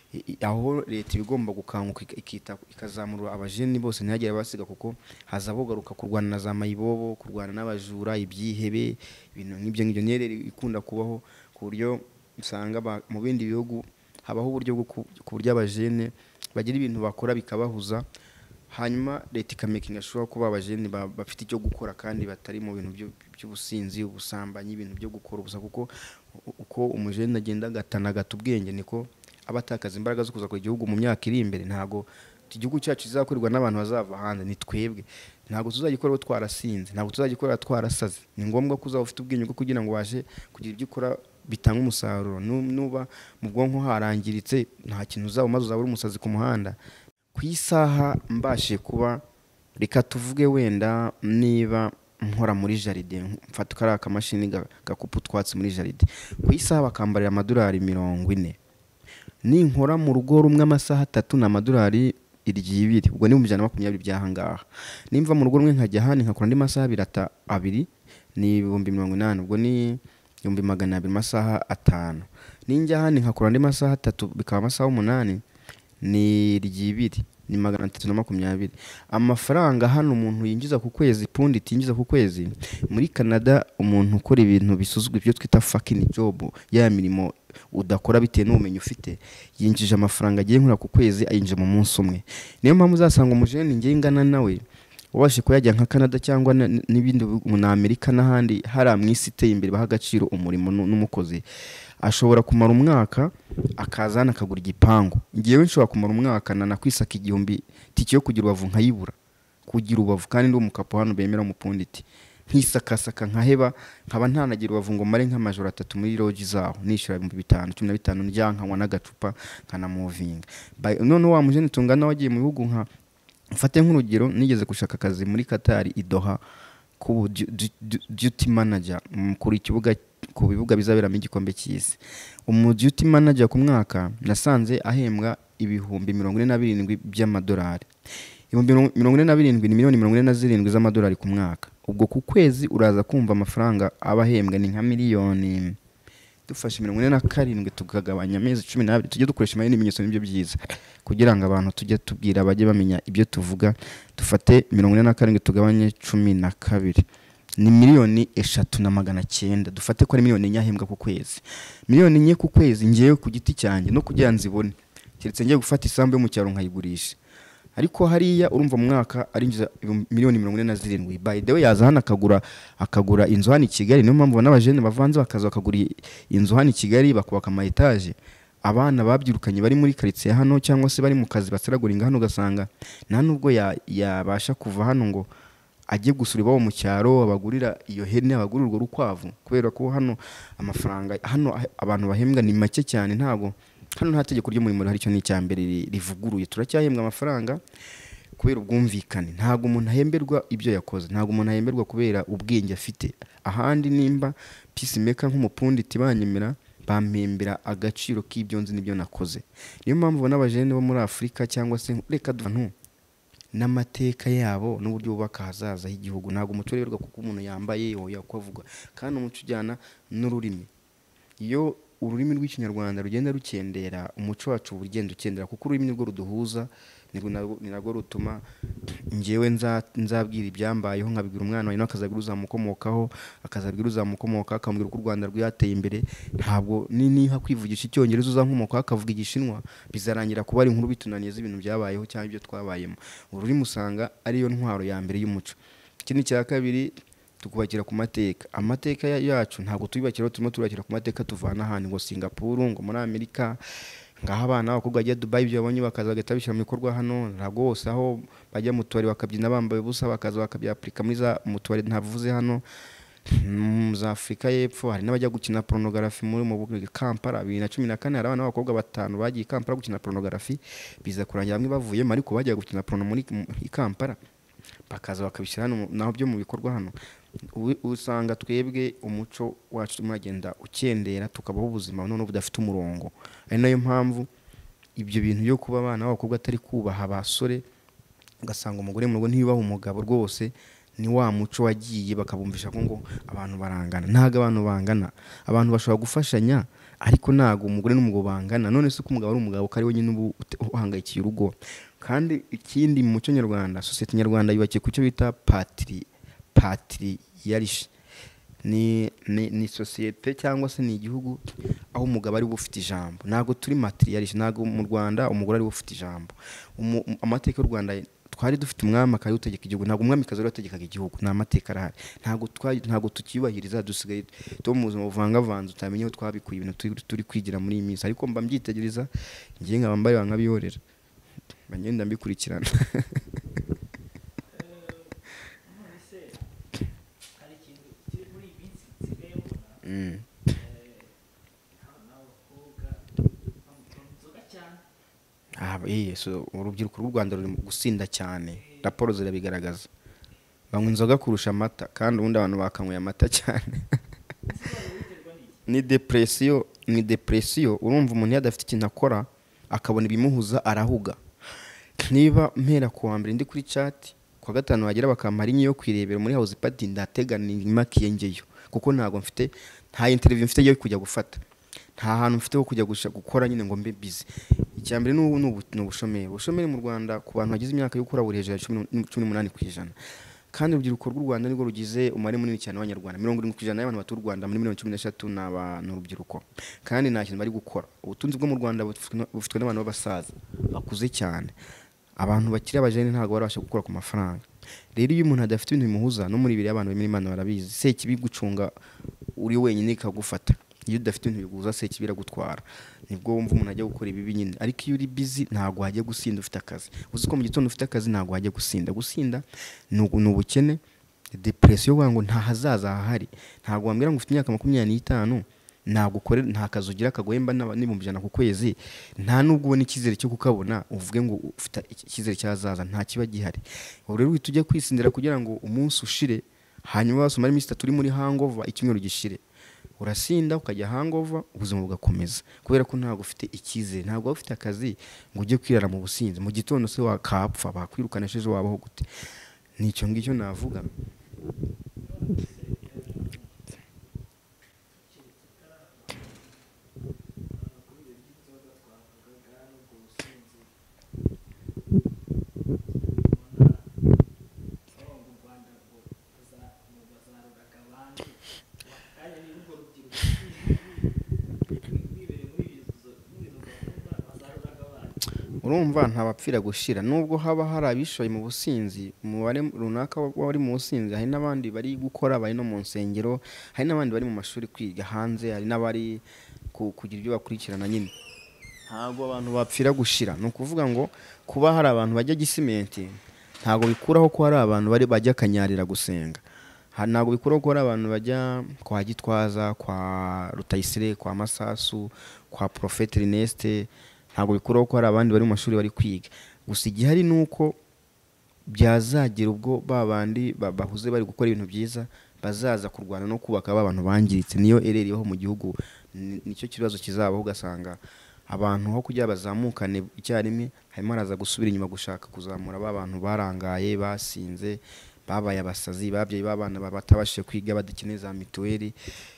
Aho leta ibigomba gukanguka ikita ikazamura abajeni bose ntihagire abasiga, kuko haza bogaruka kurwana na za mayibobo, kurwana n'abajura, ibyihebe, ibintu nk'ibyo ngibyo. Niyo rero ikunda kubaho, ku buryo usanga mu bindi bihugu habaho uburyo bwo ku buryo abajene bagira ibintu bakora bikabahuza, hanyuma leta ikamakinga sure ko abajene bafite icyo gukora kandi batari mu bintu by'ubusinzi, ubusambanyi, ibintu byo gukora ubusa. Kuko uko umujene agenda gatana gata ubwenge, niko abatakaza imbaraga zo kuza ku gihugu mu myaka iri imbere. Ntago igihugu cyacu kizakorerwa n'abantu bazava hanze, ni twebwe. Ntago tuzagikora twarasinze, ntago tuzagikora twarasaze. Ni ngombwa ko uzaba ufite ubwenge bwo kugira ngo waje kugira ibyo ukora bitanga umusaruro. Nuba mu bwonko harangiritse, nta kintu uzaba maze uzaba uri umusazi ku muhanda. Ku isaha mbashe kuba, reka tuvuge wenda niba nkora muri jaride, mfata kari akamashini gakupa utwatsi muri jaride, ku isaha bakambarira amadolari mirongo ine. Ninkora mu rugo rumwe amasaha atatu na amadolari iryibiri, ubwo ni mu ijana na makumyabiri byahangaha. Nimva mu rugo rumwe nkajya hano nkakora andi masaha birata abiri, ni ibihumbi mirongo inani, ubwo ni ibihumbi magana abiri masaha atanu. Ninjya hano nkakora andi masaha atatu bikaba amasaha umunani, ni iryibiri, ni magana atatu na makumyabiri. Amafaranga hano umuntu yinjiza ku kwezi, pundi tinjiza ku kwezi, muri Canada umuntu ukora ibintu bisuzugwa ibyo twita fucking job, ya mirimo udakora bitewe n'ubumenyi ufite, yinjije amafaranga agiye nkura ku kwezi ayinjije mu munsi umwe. Niyo mpamvu uzasanga umujene ngiye ngana nawe wabashe kuyajya nka Canada cyangwa n'ibindi mu Amerika n'ahandi hari amwisi iteye imbere baha agaciro umurimo n'umukozi, ashobora kumara umwaka akazana akagura igipangu. Ngiyewe nshobora kumara umwaka na nakwisaka igihumbi tike yo kugira ubavu nkayibura, kugira ubavu kandi ndi umukapo hano bemera umupunditi, ntisakasaka nkaheba, nkaba ntanagira ubavu ngo mare nk'amajoro atatu muri lodge zaho, nishura ibihumbi bitanu cumi na bitanu njya nkanywa n'agacupa nkana moving. None wa mujene tungana wagiye mu bihugu nka, mfate nk'urugero, nigeze gushaka akazi muri Qatar i Doha ku duty manager kuri kibuga, ku bibuga bizaberamo igikombe cy'isi. Umu duty manager ku mwaka nasanze ahembwa ibihumbi mirongo ine na birindwi by'amadolari. Ibihumbi mirongo ine na birindwi ni miliyoni mirongo ine na zirindwi z'amadolari ku mwaka. Ubwo ku kwezi uraza kumva amafaranga abahembwa ni nka miliyoni, dufashe mirongo ine na karindwi tukagabanya amezi cumi n'abiri, tujye dukoresha imari n'ibimenyetso n'ibyo byiza kugira ngo abantu tujye tubwira bajye bamenya ibyo tuvuga. Dufate mirongo ine na karindwi tugabanye cumi na kabiri, ni miliyoni eshatu na magana cyenda. Dufate ko ari miliyoni enye ahembwa ku kwezi. Miliyoni enye ku kwezi ngiye ku giti cyanjye no kugira nzibone, keretse ngiye gufata isambu yo mu cyaro nkayigurisha. Ariko hariya urumva mu mwaka arinjiza miliyoni mirongo ine na zirindwi. By the way yaza hano akagura akagura inzu hano i Kigali. Niyo mpamvu n'abajene bavanze bakaza bakagura inzu hano i Kigali bakubaka ama etage. Abana babyirukanye bari muri quartier hano cyangwa se bari mu kazi basaraguringa hano, gasanga nta nubwo yabasha kuva hano ngo ajye gusura iwabo mu cyaro abagurira iyo hene, abagurira urwo rukwavu, kubera ko hano amafaranga hano abantu bahembwa ni make cyane. Ntago hano nta tegeko ry'umurimo hari cyo ni cyambere rivuguruye. Turacyahembwa amafaranga kubera ubwumvikane. Ntago umuntu ahemberwa ibyo yakoze, ntago umuntu ahemberwa kubera ubwenge afite. Ahandi nimba peacemaker nk'umupundi tibanyemera bampembera agaciro k'ibyo nzi n'ibyo nakoze. Niyo mpamvu n'abajene bo muri Afrika cyangwa se reka duvantu n'amateka yabo n'uburyo bubaka hazaza h'igihugu. Ntago umuco rero kuko umuntu yambaye oya kwavuga, kandi umuco ujyana n'ururimi. Iyo ururimi rw'ikinyarwanda rugenda rukendera, umuco wacu burigenda ukendera, kuko ururimi nirwo ruduhuza, ni narwo rutuma ngewe nzabwira ibyambayeho nkabibwira umwana wawe n'akazabwira uzamukomokaho, akazabwira uzamukomoka akambwira uko u Rwanda rwateye imbere. Ntabwo niha kwivugisha icyongereza uzankomoka akavuga igishinwa, bizarangira kuba ari inkuru bitunaniye z'ibintu byabayeho cyangwa ibyo twabayemo. Ururimi usanga ariyo ntwaro ya mbere y'umuco. Ikindi cya kabiri tukubakira ku mateka. Amateka yacu ntabwo tubibakira, turimo turubakira ku mateka tuvana ahantu ngo Singapore, ngo muri Amerika, ngaho abana bakobwa bajya Dubai ibyo babonye bakaza bagahita bishyira mu bikorwa hano. Ntabwo hose aho bajya mu tubari bakabyina bambaye ubusa bakaza bakabyapurika muri za mu tubari ntavuze hano mu za Afrika y'Epfo. Hari n'abajya gukina pornography muri mu Kampala bibiri na cumi na kane. Hari abana b'abakobwa batanu bagiye Kampala gukina pornography, biza kurangira bamwe bavuyemo, ariko bajya gukina porno muri Kampala bakaza bakabishyira hano naho byo mu bikorwa hano. Usanga twebwe umuco wacu turimo agenda ukendera, tukabaho ubuzima none budafite umurongo. Ari nayo mpamvu ibyo bintu byo kuba abana b'abakobwa atari kubaha abasore, ugasanga umugore mu rugo ntibaha umugabo, rwose ni wa muco wagiye bakabumvisha ko ngo abantu barangana. Ntago abantu bangana, abantu bashobora gufashanya, ariko ntago umugore n'umugabo bangana. None se ko umugabo ari umugabo kari wenyine ubu uhangayikiye urugo. Kandi ikindi mu muco nyarwanda, society nyarwanda yubakiye ku cyo bita patri patriarche. Ni ni, ni societe cyangwa se ni igihugu aho umugabo ari bufite ijambo. Ntago turi matriarche, ntago mu Rwanda umugore ari bufite ijambo. Amateka y'u Rwanda twari dufite umwami akari utegeka igihugu, ntago umwami kazi urategekaga igihugu. Nta mateka arahari, ntago twari ntago tukiyubahiriza, dusigaye to mu buzima buvanga vanze utamenye aho twabikuye ibintu turi kwigira muri iyi minsi. Ariko mba mbyitegereza ngiye nkabambaye bankabihorera bagenda mbikurikirana. Mm. Ah, eh, so urubyiruko rw'u Rwanda ruri gusinda cyane. Raporo zirabigaragaza. Banywa inzoga kurusha amata, kandi ubundi abantu bakanyweye amata cyane. Ni depression, ni depression. Urumva umuntu yadafite ikintu akora akabona ibimuhuza arahuga. Niba mpera ku wa mbere ndi kuri chat, kwa gatanu bagera bakamara inyo yo kwirebera muri house party, ndategana imakiye ngeyo, kuko ntago mfite nta interview mfite yo kujya gufata, nta hantu mfite ho kujya gukora nyine ngo mbe busy. Icyambere n'ubu n'ubushomeri. Ubushomeri mu Rwanda ku bantu bagize imyaka yo gukora buri hejuru ya cumi n'umunani ku ijana. Kandi urubyiruko rw'u Rwanda nirwo rugize umubare munini cyane w'Abanyarwanda. mirongo irindwi ku ijana y'abantu batuye u Rwanda muri miliyoni cumi n'eshatu n'abantu urubyiruko. Kandi nta kintu bari gukora. Ubutunzi bwo mu Rwanda bufitwe n'abantu b'abasaza bakuze cyane. Abantu bakiri abajene ntago barabasha gukora ku mafaranga. Rero iyo umuntu adafite ibintu bimuhuza, no muri bibiri y'abantu bimwe Imana barabizi, se kibi gucunga uri wenyine ikagufata. Iyo udafite ibintu biguza se kibira gutwara, nibwo wumva umuntu ajya gukora ibi binyine. Ariko iyo uri busy ntago hajya gusinda ufite akazi. Uzi ko mu gitondo ufite akazi ntago hajya gusinda. Gusinda ni ubukene, depression wangu nta hazaza hahari. Ntago wambwira ngo ufite imyaka makumyabiri n'itanu ntago ukore nta kazi ugira kagoyemba n'ibihumbi ijana ku kwezi, nta nubwo ubona ikizere cyo kukabona uvuge ngo ufite ikizere cyazaza, nta kiba gihari. Ubu rero tujye kwisindira kugira ngo umunsi ushire, hanyuma wasoma iminsi itatu uri muri hangover, icyumweru gishire, urasinda ukajya hangover, ubuzima bugakomeza, kubera ko ntago ufite ikizere. Ntago ufite akazi ngo ujye kwirara mu businzi, mu gitondo se wakapfa bakwirukanisheje wabaho gute? Nicyo ngicyo navuga. urumva ntabapfira gushira nubwo haba hari abishoye mu businzi umubare runaka wari mu businzi, hari n'abandi bari gukora, bari no mu nsengero, hari n'abandi bari mu mashuri kwiga hanze, hari n'abari kugira ibyo bakurikirana nyine. Ntabwo abantu bapfira gushira, ni ukuvuga ngo kuba hari abantu bajya Gisimenti ntabwo bikuraho ko hari abantu bari bajya Kanyarira gusenga, ntabwo bikuraho ko hari abantu bajya kwa Gitwaza, kwa Rutayisire, kwa Masasu, kwa Prophet Ernest, ntabwo bikuraho ko hari abandi bari mu mashuri bari kwiga. Gusa igihari nuko byazagira ubwo babandi bahuze bari gukora ibintu byiza bazaza kurwana no kubaka abantu bangiritse. Niyo ereriyeho mu gihugu, nicyo kibazo kizabaho, ugasanga abantu ho kujya bazamukane icyarimwe harimo araza gusubira inyuma gushaka kuzamura abantu barangaye, basinze, babaye abasazi, babyeyi babana batabashije kwiga, badakeneye za mituweli.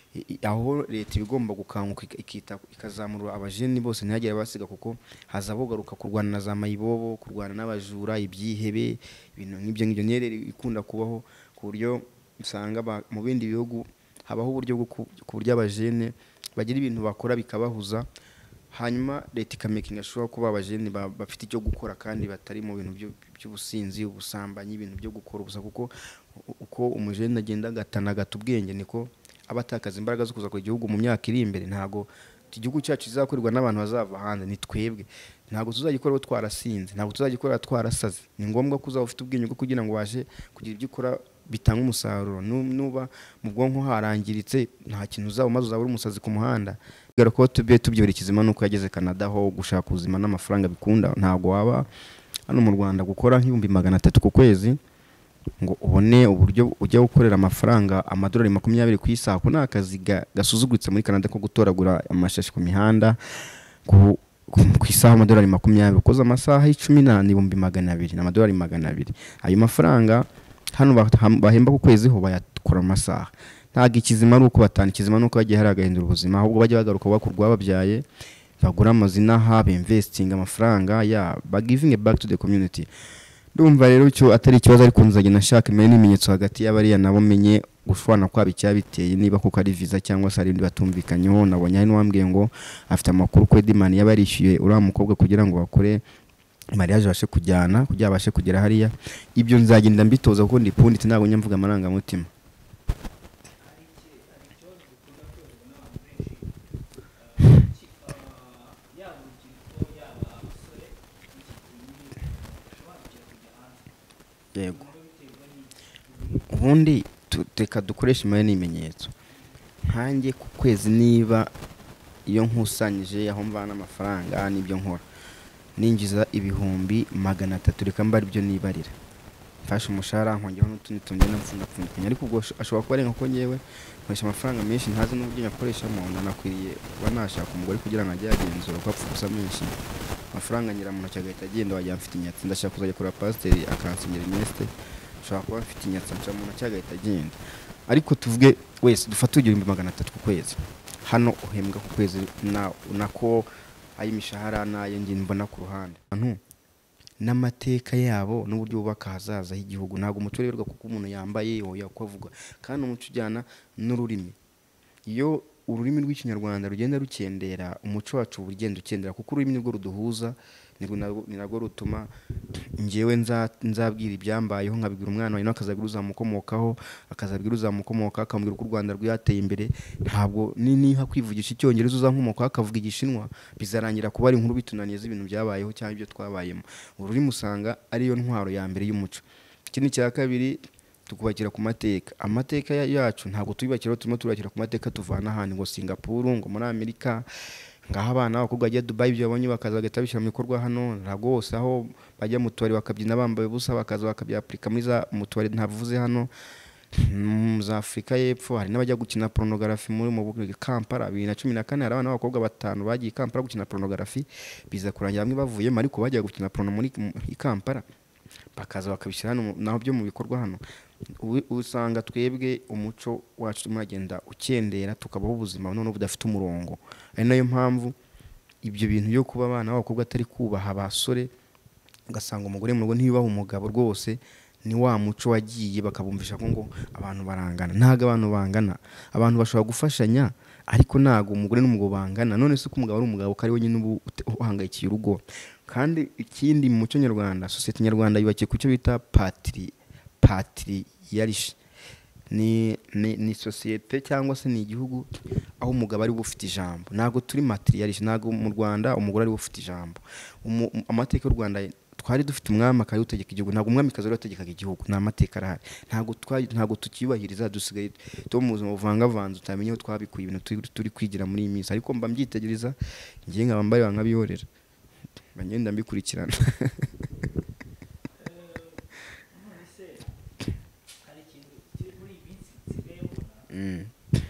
Aho leta igomba gukanguka ikita ikazamura abajeni bose ntihagire basiga, kuko haza bogaruka kurwana na za mayibobo, kurwana n'abajura, ibyihebe, ibintu nk'ibyo ngibyo niyo ikunda kubaho, ku buryo usanga mu bindi bihugu habaho uburyo bwo ku buryo abajene bagira ibintu bakora bikabahuza, hanyuma leta ikamakinga sure ko babajene bafite icyo gukora kandi batari mu bintu by'ubusinzi, ubusambanyi, ibintu byo gukora ubusa. Kuko uko umujene agenda gatana gata ubwenge niko abatakaza imbaraga zo kuza ku gihugu mu myaka iri imbere. Ntago igihugu cyacu kizakorerwa n'abantu bazava hanze, ni twebwe. Ntago tuzagikora twarasinze, ntago tuzagikora twarasaze. Ni ngombwa ko uzaba ufite ubwenge bwo kugira ngo waje kugira ibyo ukora bitanga umusaruro. Nuba mu bwonko harangiritse nta kintu uzaba maze uzaba uri umusazi ku muhanda. Garuko tubye tubyora ikizima nuko yageze Canada ho gushaka ubuzima n'amafaranga bikunda. Ntago waba hano mu Rwanda gukora nk'ibihumbi magana atatu ku kwezi ngo ubone uburyo ujya gukorera amafaranga amadolari makumyabiri ku isaha. Ko nakazi gasuzuguritse muri Canada ko gutoragura amashashi ku mihanda ku isaha amadolari makumyabiri, ukoze amasaha icumi n'ibihumbi magana abiri n'amadolari magana abiri. Ayo mafaranga hano bahemba ku kwezi ho bayakora amasaha. Ntago ikizima nuko batana, ikizima nuko bagiye hari agahindura ubuzima, ahubwo bajya bagaruka bakurwa babyaye, bagura amazina ha, investing amafaranga ya ba giving back to the community. Ndumva rero cyo atari ikibazo, ariko nzajye nashaka imenye n'imenyetso hagati y'abariya nabo menye gushwana kwa bicyabiteye, niba kuko ari visa cyangwa se ari indi batumvikanyeho. Nabonye hari n'uwambwiye ngo afite amakuru ko Edimani yabarishyuye uriya mukobwa kugira ngo bakore mariage bashe kujyana kugira bashe kugera hariya. Ibyo nzagenda mbitoza kuko ndipunditse, ntabwo nyamvuga amaranga mutima. Yego, ubundi tuteka dukoresha imari n'imenyetso. Nkanjye ku kwezi niba iyo nkusanyije aho mvana amafaranga n'ibyo nkora ninjiza ibihumbi magana atatu, reka mba aribyo nibarira. Mfashe umushahara nkongeraho n'utundi tunde napfunda pfundikanya, ariko ubwo ashobora kuba ari nko nyewe nkoresha amafaranga menshi ntazi n'uburyo nyakoreshamo. Nanakwiriye kuba nashaka umugore kugira ngo ajye yagenzura ko apfa gusa menshi amafaranga ngira mu ntoki agahita agenda wajya mfite inyatsi. Ndashaka kuzajya kuri pasiteri akansinyira Ernest, ushobora kuba mfite inyatsi nca mu ntoki agahita agenda. Ariko tuvuge wese dufata igihumbi magana atatu ku kwezi, hano uhembwa ku kwezi nako ay'imishahara nayo ngiye mbona ku ruhande. Abantu n'amateka yabo n'uburyo bubaka hazaza h'igihugu ntabwo umuco rero kuko umuntu yambaye oya kwavuga, kandi umuco ujyana n'ururimi. Iyo ururimi rw'ikinyarwanda rugenda rukendera, umuco wacu urugenda ukendera, kuko ururimi nirwo ruduhuza, ni narwo rutuma ngewe nzabwira ibyambayeho nkabwira umwana wawe akazabwira uzamukomokaho, akazabwira uzamukomoka akambwira uko u Rwanda rwateye imbere. Ntabwo niha kwivugisha icyongereza uzankomokaho akavuga igishinwa, bizarangira kuba ari inkuru bitunaniye z'ibintu byabayeho cyangwa ibyo twabayemo. Ururimi usanga ariyo ntwaro ya mbere y'umuco. Ikindi cya kabiri tukubakira ku mateka. Amateka yacu ntabwo tubibakira, turimo turubakira ku mateka tuvana ahandi ngo Singapore, ngo muri Amerika, ngaho abana abakobwa bajya Dubai ibyo babonye bakaza bagahita bishyira mu bikorwa hano. Ntabwo hose aho bajya mu tubari bakabyina bambaye ubusa bakaza bakabyapurika muri za mu tubari ntavuze hano za Afurika y'Epfo. Hari n'abajya gukina pornography muri mu Kampala bibiri na cumi na kane, hari abana b'abakobwa batanu bagiye Kampala gukina pornography, biza kurangira bamwe bavuyemo, ariko bajya gukina porno muri Kampala bakaza bakabishyira hano naho byo mu bikorwa hano. Usanga twebwe umuco wacu tumagenda ukendera, tukabaho ubuzima none budafite umurongo. Ari nayo mpamvu ibyo bintu yo kuba abana b'abakobwa atari kubaha abasore, ugasanga umugore mu rugo ntibaho umugabo, rwose ni wa muco wagiye bakabumvisha ko ngo abantu barangana. Ntago abantu bangana, abantu bashobora gufashanya, ariko ntago umugore n'umugabo bangana. None se ko umugabo ari umugabo kari wenyine ubu uhangayikiye urugo, kandi ikindi mu muco nyarwanda, sosiyete nyarwanda yubakiye ku cyo bita patri patriarche. Ni, ni, ni sosiyete cyangwa se ni igihugu aho umugabo ari bufite ijambo. Ntago turi matriarche, ntago mu Rwanda umugore ari bufite ijambo. Amateka y'u Rwanda twari dufite umwami akari utegeka igihugu, ntago umwami kazi wategekaga igihugu, nta mateka arahari. Ntago twari ntago tukibahiriza, dusigaye to mu buzima buvanga vanze utamenye aho twabikuye ibintu turi kwigira muri iyi minsi. Ariko mba mbyitegereza ngiye nkaba mbaye nkabihorera banyenda mbikurikirana. Mm.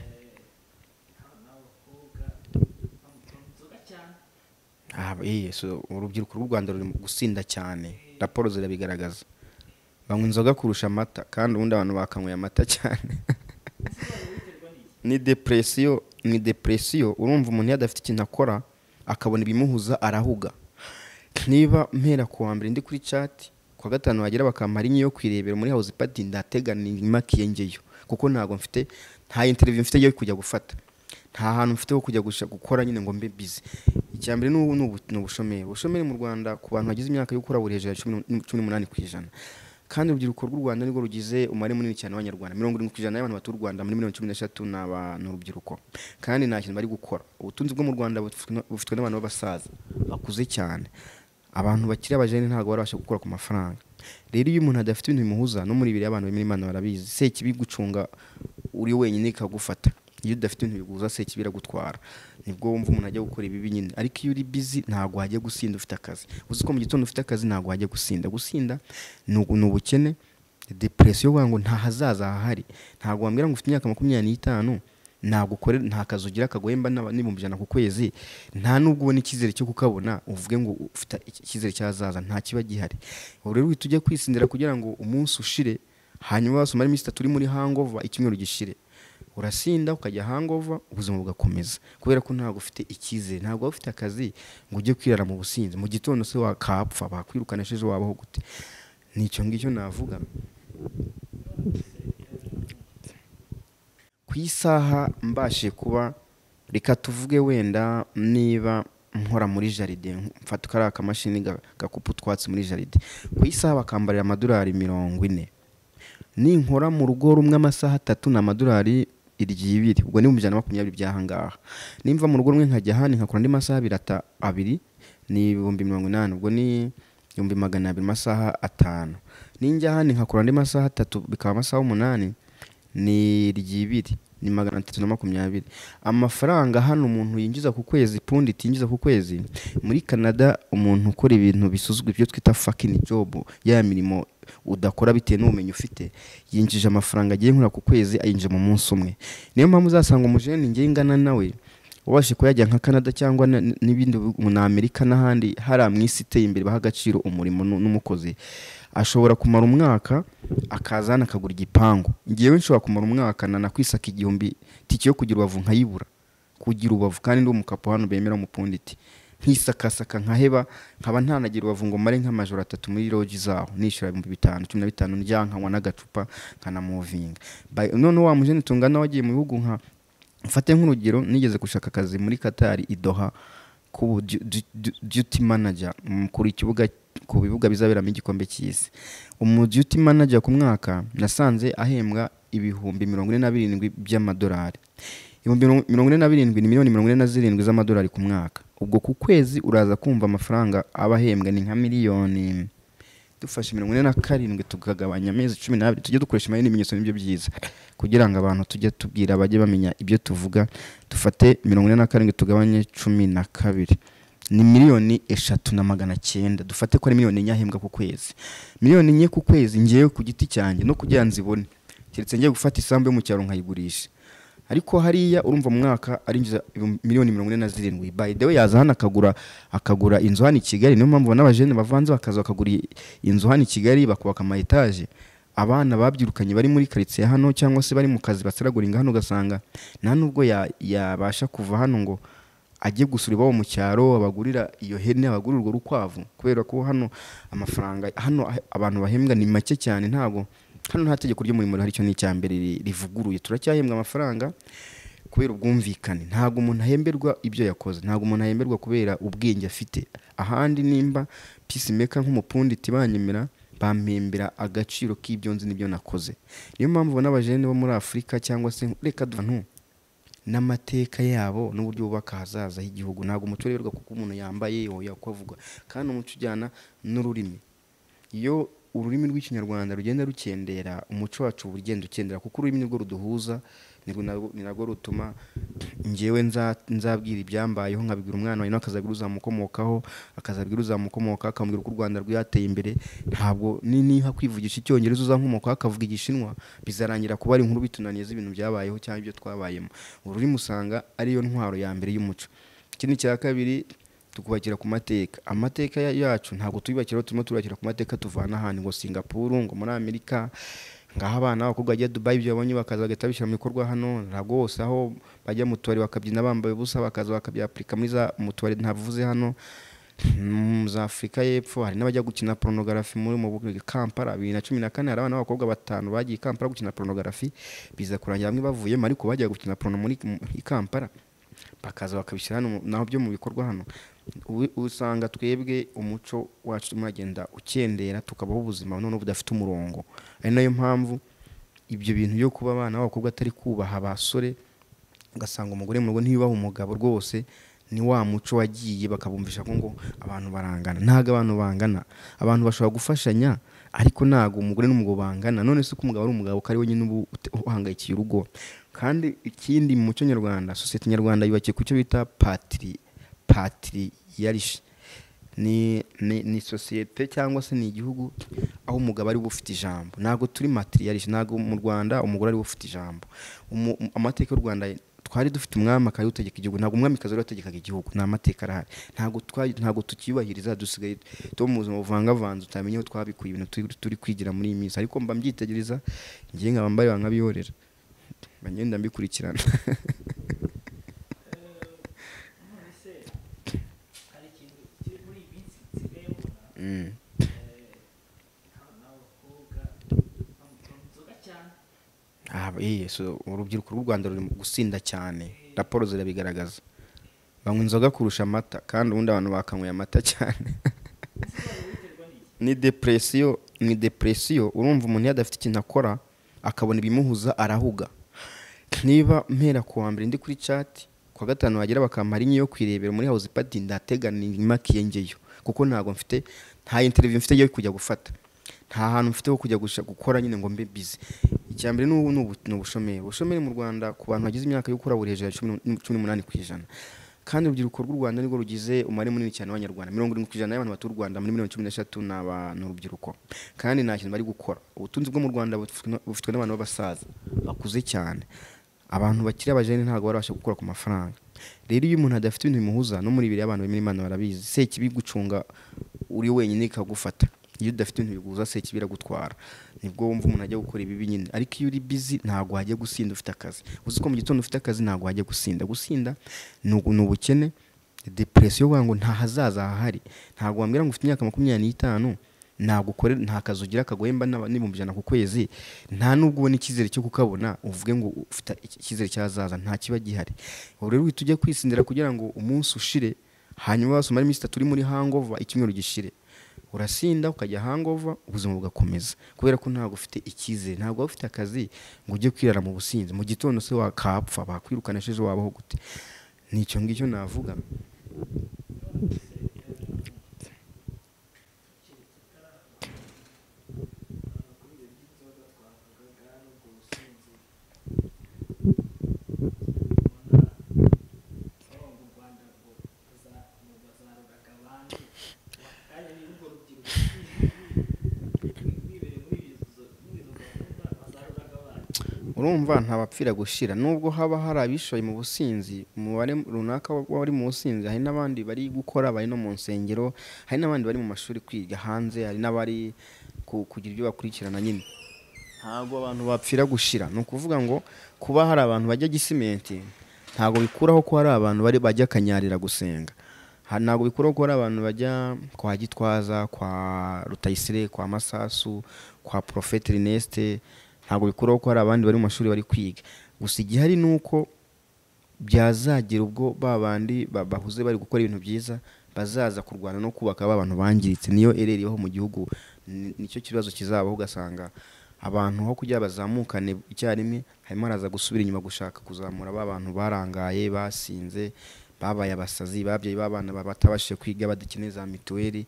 Ah, eh, so urubyiruko rw'u Rwanda ruri gusinda cyane, raporo zirabigaragaza. Banywa inzoga kurusha amata, kandi ubundi abantu bakanyweye amata cyane. Ni depression, ni depression. Urumva umuntu yadafite ikintu akora akabona ibimuhuza arahuga. Niba mpera ku wa mbere ndi kuri chat, kwa gatanu wagira bakamara inyo kwirebera muri house party, ndategana imakiye ngeyo, kuko ntago mfite nta interview mfite yo kujya gufata, nta hantu mfite ho kujya gukora nyine ngo mbe busy. Icyambere n'ubu n'ubushomeri. Ubushomeri mu Rwanda ku bantu bagize imyaka yo gukora buri hejuru ya cumi n'umunani ku ijana, kandi urubyiruko rw'u Rwanda nirwo rugize umubare munini cyane w'Abanyarwanda. mirongo irindwi ku ijana y'abantu batuye u Rwanda muri miliyoni cumi n'eshatu n'abantu urubyiruko, kandi nta kintu bari gukora. Ubutunzi bwo mu Rwanda bufitwe n'abantu b'abasaza bakuze cyane. Abantu bakiri abajene ntago barabasha gukora ku mafaranga. Rero iyo umuntu adafite ibintu bimuhuza, no muri ibiri y'abantu bemera Imana barabizi, se kibi gucunga uri wenyine kagufata. Iyo udafite ibintu biguza, se kibira gutwara, nibwo wumva umuntu ajya gukora ibi nyine. Ariko iyo uri busy ntago hajya gusinda ufite akazi. Uzi ko mu gitondo ufite akazi ntago hajya gusinda. Gusinda ni ubukene, depression, wango nta hazaza hahari. Ntago wambwira ngo ufite imyaka makumyabiri n'itanu ntago ukore, nta kazi ugira kagohemba n'ibihumbi ijana ku kwezi, nta nubwo ubona ikizere cyo kukabona uvuge ngo ufite ikizere cyazaza, nta kiba gihari. Ubu rero uhita ujya kwisindira kugira ngo umunsi ushire, hanyuma wasomara iminsi itatu uri muri hangover, icyumweru gishire, urasinda ukajya hangover, ubuzima bugakomeza, kubera ko ntago ufite ikizere, ntago ufite akazi ngo ujye kwirara mu businzi. Mu gitondo se wakapfa, bakwirukanisheje wabaho gute? Nicyo ngicyo navuga. Ku isaha mbashe kuba, reka tuvuge wenda niba nkora muri jaride, mfata kari akamashini gakupa utwatsi muri jaride, ku isaha bakambarira amadolari mirongo ine. Ni nkora mu rugo rumwe amasaha atatu na amadolari iryibiri, ubwo ni mu ijana na makumyabiri byahangaha. Nimva mu rugo rumwe nkajya hano nkakora andi masaha birata abiri, ni ibihumbi mirongo inani, ubwo ni ibihumbi magana abiri masaha atanu. Ninjya hano nkakora andi masaha atatu bikaba amasaha umunani, ni iryibiri, ni magana atatu na makumyabiri. Amafaranga hano umuntu yinjiza ku kwezi, pundi tinjiza ku kwezi, muri Canada umuntu ukora ibintu bisuzugwa ibyo twita fucking job, ya mirimo udakora bitewe n'ubumenyi ufite, yinjije amafaranga agiye nkura ku kwezi ayinjije mu munsi umwe. Niyo mpamvu uzasanga umujene ngiye ngana nawe wabashe kuyajya nka Canada cyangwa n'ibindi mu Amerika n'ahandi hari amwisi iteye imbere baha agaciro umurimo n'umukozi, ashobora kumara umwaka akazana akagura igipangu. Ngiyewe nshobora kumara umwaka na nakwisaka igihumbi tike yo kugira ubavu nkayibura, kugira ubavu, kandi ndi umukapo hano bemera umupunditi, nkisakasaka nkaheba, nkaba ntanagira ubavu ngo mare nk'amajoro atatu muri lodge zaho, nishura ibihumbi bitanu cumi na bitanu njya nkanywa n'agacupa nkana moving. None wa mujene tungana wagiye mu bihugu nka, mfate nk'urugero, nigeze gushaka akazi muri Qatar i Doha ku duty manager kuri ikibuga, ku bibuga bizaberamo igikombe cy'isi. Umu duty manager ku mwaka nasanze ahembwa ibihumbi mirongo ine na birindwi by'amadolari. Ibihumbi mirongo ine na birindwi ni miliyoni mirongo ine na zirindwi z'amadolari ku mwaka. Ubwo ku kwezi uraza kumva amafaranga abahembwa ni nka miliyoni, dufashe mirongo ine na karindwi tukagabanya amezi cumi n'abiri, tujye dukoresha imari n'ibimenyetso n'ibyo byiza kugira ngo abantu tujye tubwira bajye bamenya ibyo tuvuga. Dufate mirongo ine na karindwi tugabanye cumi na kabiri, ni miliyoni eshatu na magana cyenda. Dufate ko ari miliyoni enye ahembwa ku kwezi. Miliyoni enye ku kwezi ngiye ku giti cyanjye no kugira nzibone, keretse ngiye gufata isambu yo mu cyaro nkayigurisha. Ariko hariya urumva mu mwaka arinjiza miliyoni mirongo ine na zirindwi. By the way, yaza hano akagura akagura inzu hano i Kigali. Niyo mpamvu n'abajene bavanze bakaza bakagura inzu hano i Kigali, bakubaka ama etage. Abana babyirukanye bari muri quartier hano cyangwa se bari mu kazi basiraguringa hano, gasanga nta nubwo yabasha kuva hano ngo ajye gusura iwabo mu cyaro, abagurira iyo hene, abagurira urwo rukwavu, kubera ko hano amafaranga hano abantu bahembwa ni make cyane. Ntago hano nta tegeko ry'umurimo hari cyo ni cyambere rivuguruye, turacyahembwa amafaranga kubera ubwumvikane. Ntabwo umuntu ahemberwa ibyo yakoze, ntabwo umuntu ahemberwa kubera ubwenge afite. Ahandi nimba peacemaker nk'umupunditi banyemera, bampembera agaciro k'ibyo nzi n'ibyo nakoze. Niyo mpamvu ubona abajene bo muri Afurika cyangwa se reka duvantu n'amateka yabo n'uburyo bubaka hazaza h'igihugu. Ntabwo umuco rero kuko umuntu yambaye oya kwavuga, kandi umuco ujyana n'ururimi. Iyo ururimi rw'ikinyarwanda rugenda rukendera, umuco wacu burigenda ukendera, kuko ururimi nirwo ruduhuza, ni narwo rutuma njyewe nzabwira ibyambayeho nkabibwira umwana wawe akazabwira uzamukomokaho, akazabwira uzamukomoka akamubwira uko u Rwanda rwateye imbere. Ntabwo niha kwivugisha icyongereza uzankomokaho akavuga igishinwa, bizarangira kuba ari inkuru bitunaniye z'ibintu byabayeho cyangwa ibyo twabayemo. Ururimi usanga ariyo ntwaro ya mbere y'umuco. Ikindi cya kabiri, tukubakira ku mateka. Amateka yacu ntabwo tubibakira, turimo turubakira ku mateka tuvana ahantu ngo Singapore, ngo muri Amerika, ngaho abana b'abakobwa bajya Dubai ibyo babonye bakaza bagahita bishyira mu bikorwa hano. Ntabwo hose aho bajya mu tubari bakabyina bambaye ubusa bakaza bakabyapurika muri za mu tubari ntavuze hano. Mu za Afurika y'Epfo hari n'abajya gukina pornography muri mu Kampala. bibiri na cumi na kane hari abana b'abakobwa batanu bagiye Kampala gukina pornography, biza kurangira bamwe bavuyemo, ariko bajya gukina porno muri Kampala bakaza bakabishyira hano naho byo mu bikorwa hano. Usanga twebwe umuco wacu turimo agenda ukendera, tukabaho ubuzima none budafite umurongo. Ari nayo mpamvu ibyo bintu byo kuba abana b'abakobwa atari kubaha abasore, ugasanga umugore mu rugo ntiyubaha umugabo, rwose ni wa muco wagiye bakabumvisha ko ngo abantu barangana. Ntago abantu bangana, abantu bashobora gufashanya, ariko ntago umugore n'umugabo bangana. None se ko umugabo ari umugabo kari wenyine ubu uhangayikiye urugo. Kandi ikindi mu muco nyarwanda, societe nyarwanda yubakiye ku cyo bita patri patriarche. Ni ni, ni societe cyangwa se ni igihugu aho umugabo ari bufite ijambo. Ntago turi matriarche, ntago mu Rwanda umugore ari bufite ijambo. Amateka y'u Rwanda twari dufite umwami akari utegeka igihugu, ntago umwami kazi wategekaga igihugu. Nta mateka arahari, ntago twari ntago tukiyubahiriza, dusigaye to mu buzima buvanga vanze utamenye aho twabikuye ibintu turi kwigira muri iyi minsi. Ariko mba mbyitegereza ngiye nkabambaye bankabihorera, bagenda mbikurikirana. Mm. Ah, eh, so urubyiruko rw'u Rwanda ruri gusinda cyane, raporo zirabigaragaza. Banywa inzoga kurusha amata, kandi ubundi abantu bakanyweye amata cyane. Ni depression, ni depression. Urumva umuntu yadafite ikintu akora akabona ibimuhuza arahuga. Niba mpera ku wa mbere ndi kuri chat, kwa gatanu bagera bakamara inyo kwirebera muri house party, ndategana imakiye ngeyo, kuko ntago mfite nta interview mfite yo kujya gufata, nta hantu mfite ho kujya gukora nyine ngo mbe busy. Icyambere n'ubu n'ubushomeri. Ubushomeri mu Rwanda ku bantu bagize imyaka yo gukora buri hejuru ya cumi n'umunani ku ijana, kandi urubyiruko rw'u Rwanda nirwo rugize umubare munini cyane w'Abanyarwanda. mirongo irindwi ku ijana y'abantu batuye u Rwanda muri miliyoni cumi n'eshatu n'abantu urubyiruko, kandi nta kintu bari gukora. Ubutunzi bwo mu Rwanda bufitwe n'abantu b'abasaza bakuze cyane. Abantu bakiri abajene ntago barabasha gukora ku mafaranga. Rero iyo umuntu adafite ibintu bimuhuza, no muri bibiri y'abantu bimwe Imana barabizi, se kibi gucunga uri wenyine ikagufata. Iyo udafite ibintu biguza, se kibira gutwara, nibwo wumva umuntu ajya gukora ibi nyine. Ariko iyo uri busy ntago hajya gusinda ufite akazi. Uzi ko mu gitondo ufite akazi ntago hajya gusinda. Gusinda ni ubukene, depression, wango nta hazaza hahari. Ntago wambwira ngo ufite imyaka makumyabiri n'itanu ntago ukore, nta kazi ugira kagohemba n'ibihumbi ijana ku kwezi, nta nubwo ubona icyizere cyo kukabona uvuge ngo ufite icyizere cyazaza, nta kiba gihari. Ubu rero uhita ujya kwisindira kugira ngo umunsi ushire, hanyuma wasomara iminsi itatu uri muri hangover, icyumweru gishire, urasinda ukajya hangover, ubuzima bugakomeza, kubera ko ntago ufite icyizere. Ntago ufite akazi ngo ujye kwirara mu businzi, mu gitondo se wakapfa bakwirukanisheje wabaho gute? Nicyo ngicyo navuga. Urumva ntabapfira gushira, nubwo haba hari abishoye mu businzi, umubare runaka wari mu businzi, hari n'abandi bari gukora, bari no mu nsengero, hari n'abandi bari mu mashuri kwiga hanze, hari n'abari kugira ibyo bakurikirana nyine. Ntago abantu bapfira gushira. No kuvuga ngo kuba hari abantu bajya Gisimenti ntago bikuraho ko hari abantu bari bajya Kanyarira gusenga. Ntago bikuraho ko hari abantu bajya kwa Gitwaza, kwa Rutayisire, kwa Masasu, kwa Prophet Ernest. Ntago bikuraho ko hari abandi bari mu mashuri bari kwiga. Gusa igihari nuko byazagira ubwo babandi bahuze bari gukora ibintu byiza bazaza kurwana no kubaka abantu bangiritse. Niyo ereri ho mu gihugu, nicyo kibazo kizabaho, ugasanga abantu aho kugira bazamukane icyarimwe harimo araza gusubira inyuma gushaka kuzamura ba bantu barangaye, basinze, babaye abasazi, babyeyi babana batabashije kwiga, badakeneye za mituweli.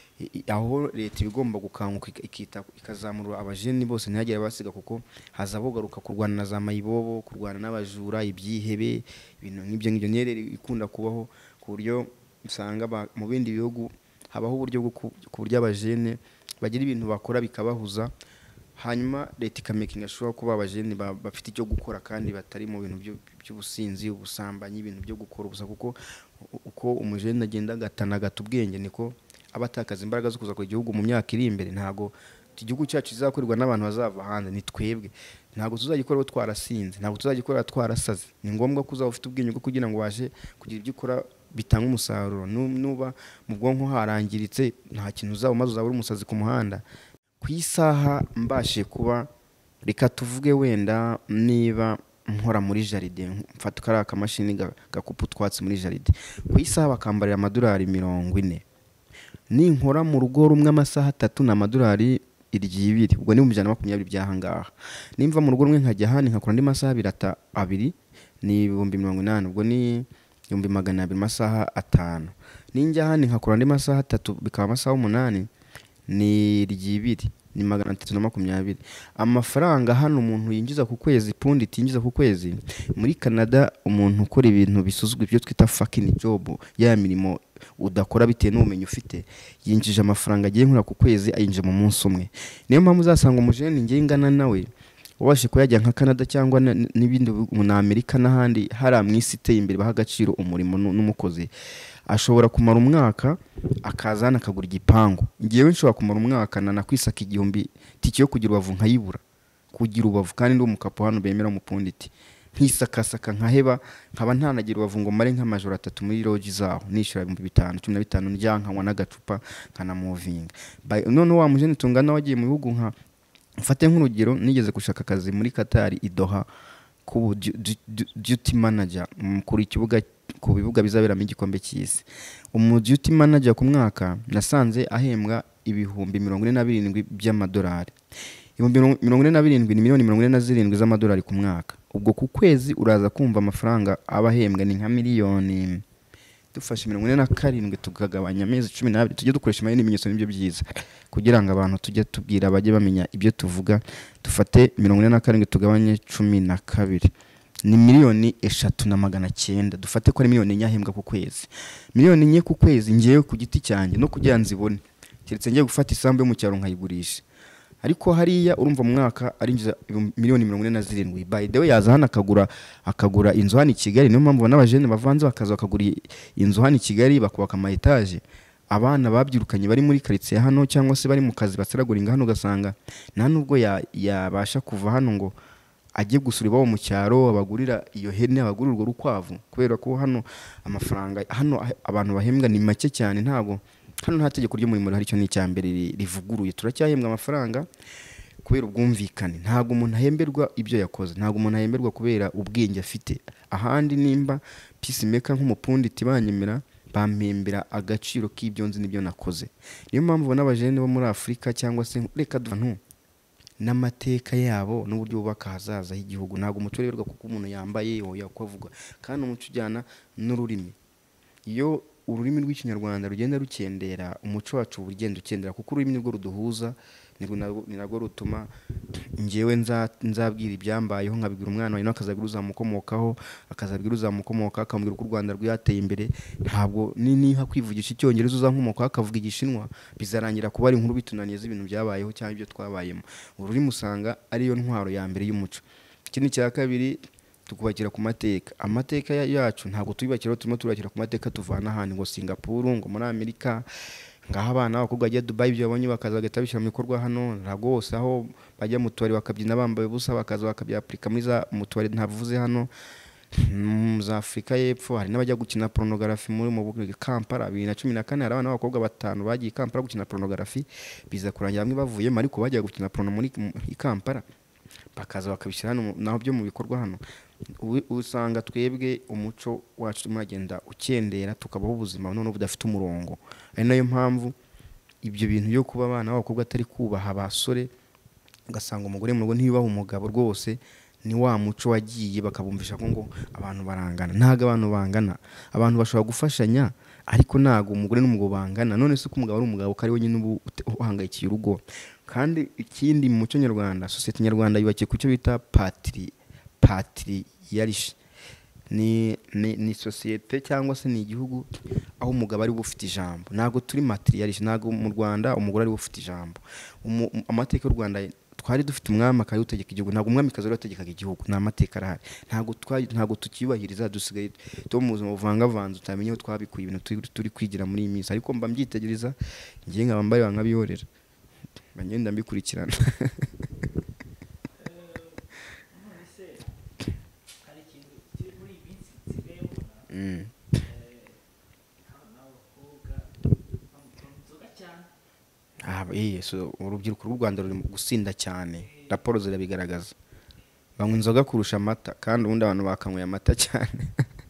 Aho leta ibigomba gukanguka ikita ikazamura abajeni bose ntihagire abasiga, kuko haza bogaruka kurwana na za mayibobo, kurwana n'abajura, ibyihebe, ibintu nk'ibyo ngibyo. Niyo rero ikunda kubaho ku buryo usanga mu bindi bihugu habaho uburyo bwo ku buryo abajene bagira ibintu bakora bikabahuza, hanyuma leta ikamakinga sure ko abajene bafite icyo gukora kandi batari mu bintu by'ubusinzi, ubusambanyi, ibintu byo gukora ubusa. Kuko uko umujene agenda agatana gata ubwenge niko abatakaza imbaraga zo kuza ku gihugu mu myaka iri imbere. Ntago igihugu cyacu kizakorerwa n'abantu bazava hanze, ni twebwe. Ntago tuzagikora twarasinze, ntago tuzagikora twarasaze. Ni ngombwa ko uzaba ufite ubwenge bwo kugira ngo waje kugira ibyo ukora bitanga umusaruro. Nuba mu bwonko harangiritse nta kintu uzaba maze uzaba uri umusazi ku muhanda. Ku isaha mbashe kuba, reka tuvuge wenda niba nkora muri jaride, mfata kari akamashini gakupa utwatsi muri jaride, ku isaha bakambarira amadolari mirongo ine. Ninkora mu rugo rumwe amasaha atatu na amadolari iryibiri, ubwo ni mu ijana na makumyabiri byahangaha. Nimva mu rugo rumwe nkajya hano nkakora andi masaha birata abiri, ni ibihumbi mirongo inani, ubwo ni ibihumbi magana abiri masaha atanu. Ninjya hano nkakora andi masaha atatu bikaba amasaha umunani, ni iryibiri, ni magana atatu na makumyabiri. Amafaranga hano umuntu yinjiza ku kwezi, pundi tinjiza ku kwezi, muri Canada umuntu ukora ibintu bisuzugwa ibyo twita fucking job, ya mirimo udakora bitewe n'ubumenyi ufite, yinjije amafaranga agiye nkura ku kwezi ayinje mu munsi umwe. Niyo mpamvu uzasanga umujene ngiye ngana nawe wabashe kuyajya nka Canada cyangwa n'ibindi mu Amerika n'ahandi hari amwisi iteye imbere baha agaciro umurimo n'umukozi, ashobora kumara umwaka akazana akagura igipangu. Ngiyewe nshobora kumara umwaka na nakwisaka igihumbi tike yo kugira ubavu nkayibura, kugira ubavu kandi ndi umukapo hano bemera umupunditi, nkisakasaka nkaheba, nkaba ntanagira ubavu ngo mare nk'amajoro atatu muri lodge zaho nishura ibihumbi bitanu cumi na bitanu njya nkanywa n'agacupa nkana moving. None wa mujene tungana wagiye mu bihugu nka, mfate nk'urugero, nigeze gushaka akazi muri Qatar i Doha ku duty manager kuri ikibuga, ku bibuga bizaberamo igikombe cy'isi. Umu duty manager ku mwaka nasanze ahembwa ibihumbi mirongo ine na birindwi by'amadolari. Ibihumbi mirongo ine na birindwi ni miliyoni mirongo ine na zirindwi z'amadolari ku mwaka. Ubwo ku kwezi uraza kumva amafaranga abahembwa ni nka miliyoni, dufashe mirongo ine na karindwi tukagabanya amezi cumi n'abiri, tujye dukoresha imari n'ibimenyetso n'ibyo byiza kugira ngo abantu tujye tubwira bajye bamenya ibyo tuvuga. Dufate mirongo ine na karindwi tugabanye cumi na kabiri, ni miliyoni eshatu na magana cyenda. Dufate ko ari miliyoni enye ahembwa ku kwezi. Miliyoni enye ku kwezi ngiye ku giti cyanjye no kugira nzibone, keretse ngiye gufata isambu yo mu cyaro nkayigurisha. Ariko hariya urumva mu mwaka arinjiza miliyoni mirongo ine na zirindwi. By the way yaza hano akagura akagura inzu hano i Kigali. Niyo mpamvu n'abajene bavanze bakaza bakagura inzu hano i Kigali bakubaka ama etage. Abana babyirukanye bari muri quartier hano cyangwa se bari mu kazi basiraguringa hano, ugasanga nta nubwo yabasha kuva hano ngo ajye gusura iwabo mu cyaro abagurira iyo hene, abagurira urwo rukwavu, kubera ko hano amafaranga hano abantu bahembwa ni make cyane. Ntabwo hano nta tegeko ry'umurimo hari cyo ni cyambere rivuguruye, turacyahembwa amafaranga kubera ubwumvikane. Ntabwo umuntu ahemberwa ibyo yakoze, ntabwo umuntu ahemberwa kubera ubwenge afite. Ahandi nimba peacemaker nk'umupunditi banyemera, bampembera agaciro k'ibyo nzi n'ibyo nakoze. Niyo mpamvu n'abajene bo muri Afrika cyangwa se reka duvantu n'amateka yabo n'uburyo bubaka hazaza h'igihugu. Ntabwo umuco rero kuko umuntu yambaye oya kwavuga, kandi umuco ujyana n'ururimi. Iyo ururimi rw'ikinyarwanda rugenda rukendera, umuco wacu urugenda ukendera, kuko ururimi nirwo ruduhuza, ni narwo rutuma ngewe nzabwira ibyambayeho nkabibwira umwana wawe akazabwira uzamukomokaho, akazabwira uzamukomoka akamubwira uko u Rwanda rwateye imbere. Ntabwo niha kwivugisha icyongereza uzankomokaho akavuga igishinwa, bizarangira kuba ari inkuru bitunaniye z'ibintu byabayeho cyangwa ibyo twabayemo. Ururimi usanga ariyo ntwaro ya mbere y'umuco. Ikindi cya kabiri, tukubakira ku mateka. Amateka yacu ntabwo tubibakira, turimo turubakira ku mateka tuvana ahandi ngo Singapore, ngo muri Amerika, ngaho abana bakobwa bajya Dubai ibyo babonye bakaza bagahita bishyira mu bikorwa hano. Ntabwo hose aho bajya mu tubari bakabyina bambaye ubusa bakaza bakabyapurika muri za mu tubari ntavuze hano. Mu za Afrika y'Epfo hari n'abajya gukina pornography muri mu Kampala. bibiri na cumi na kane hari abana b'abakobwa batanu bagiye Kampala gukina pornography, biza kurangira bamwe bavuyemo, ariko bajya gukina porno muri Kampala. bakaza bakabishyira hano naho byo mu bikorwa hano. Usanga twebwe umuco wacu turimo agenda ukendera tukabaho ubuzima none budafite umurongo. Ari nayo mpamvu ibyo bintu byo kuba abana b'abakobwa atari kubaha abasore, ugasanga umugore mu rugo ntiyubaha umugabo rwose, ni wa muco wagiye bakabumvisha ko ngo abantu barangana. Ntago abantu bangana, abantu bashobora gufashanya ariko ntago umugore n'umugabo bangana. None se ko umugabo ari umugabo kari wenyine ubu uhangayikiye urugo. Kandi ikindi mu muco nyarwanda, societe nyarwanda yubakiye ku cyo bita patri patriarche. Ni ni, ni societe cyangwa se ni igihugu aho umugabo ari bufite ijambo. Ntago turi matriarche, ntago mu Rwanda umugore ari bufite ijambo. Amateka y'u Rwanda twari dufite umwami akayutegeka igihugu, ntago umwami kazi yategekaga igihugu, nta mateka arahari. Ntago twari ntago tukiyubahiriza, dusigaye to mu buzima buvanga vanze utamenye aho twabikuye ibintu turi, turi kwigira muri iyi minsi. Ariko mba mbyitegereza ngiye nkaba mbaye nkabihorera bagenda mbikurikirana. Mm. Ah, eh, so urubyiruko rw'u Rwanda ruri gusinda cyane, raporo zirabigaragaza. Banywa inzoga kurusha amata, kandi ubundi abantu bakanyweye amata cyane.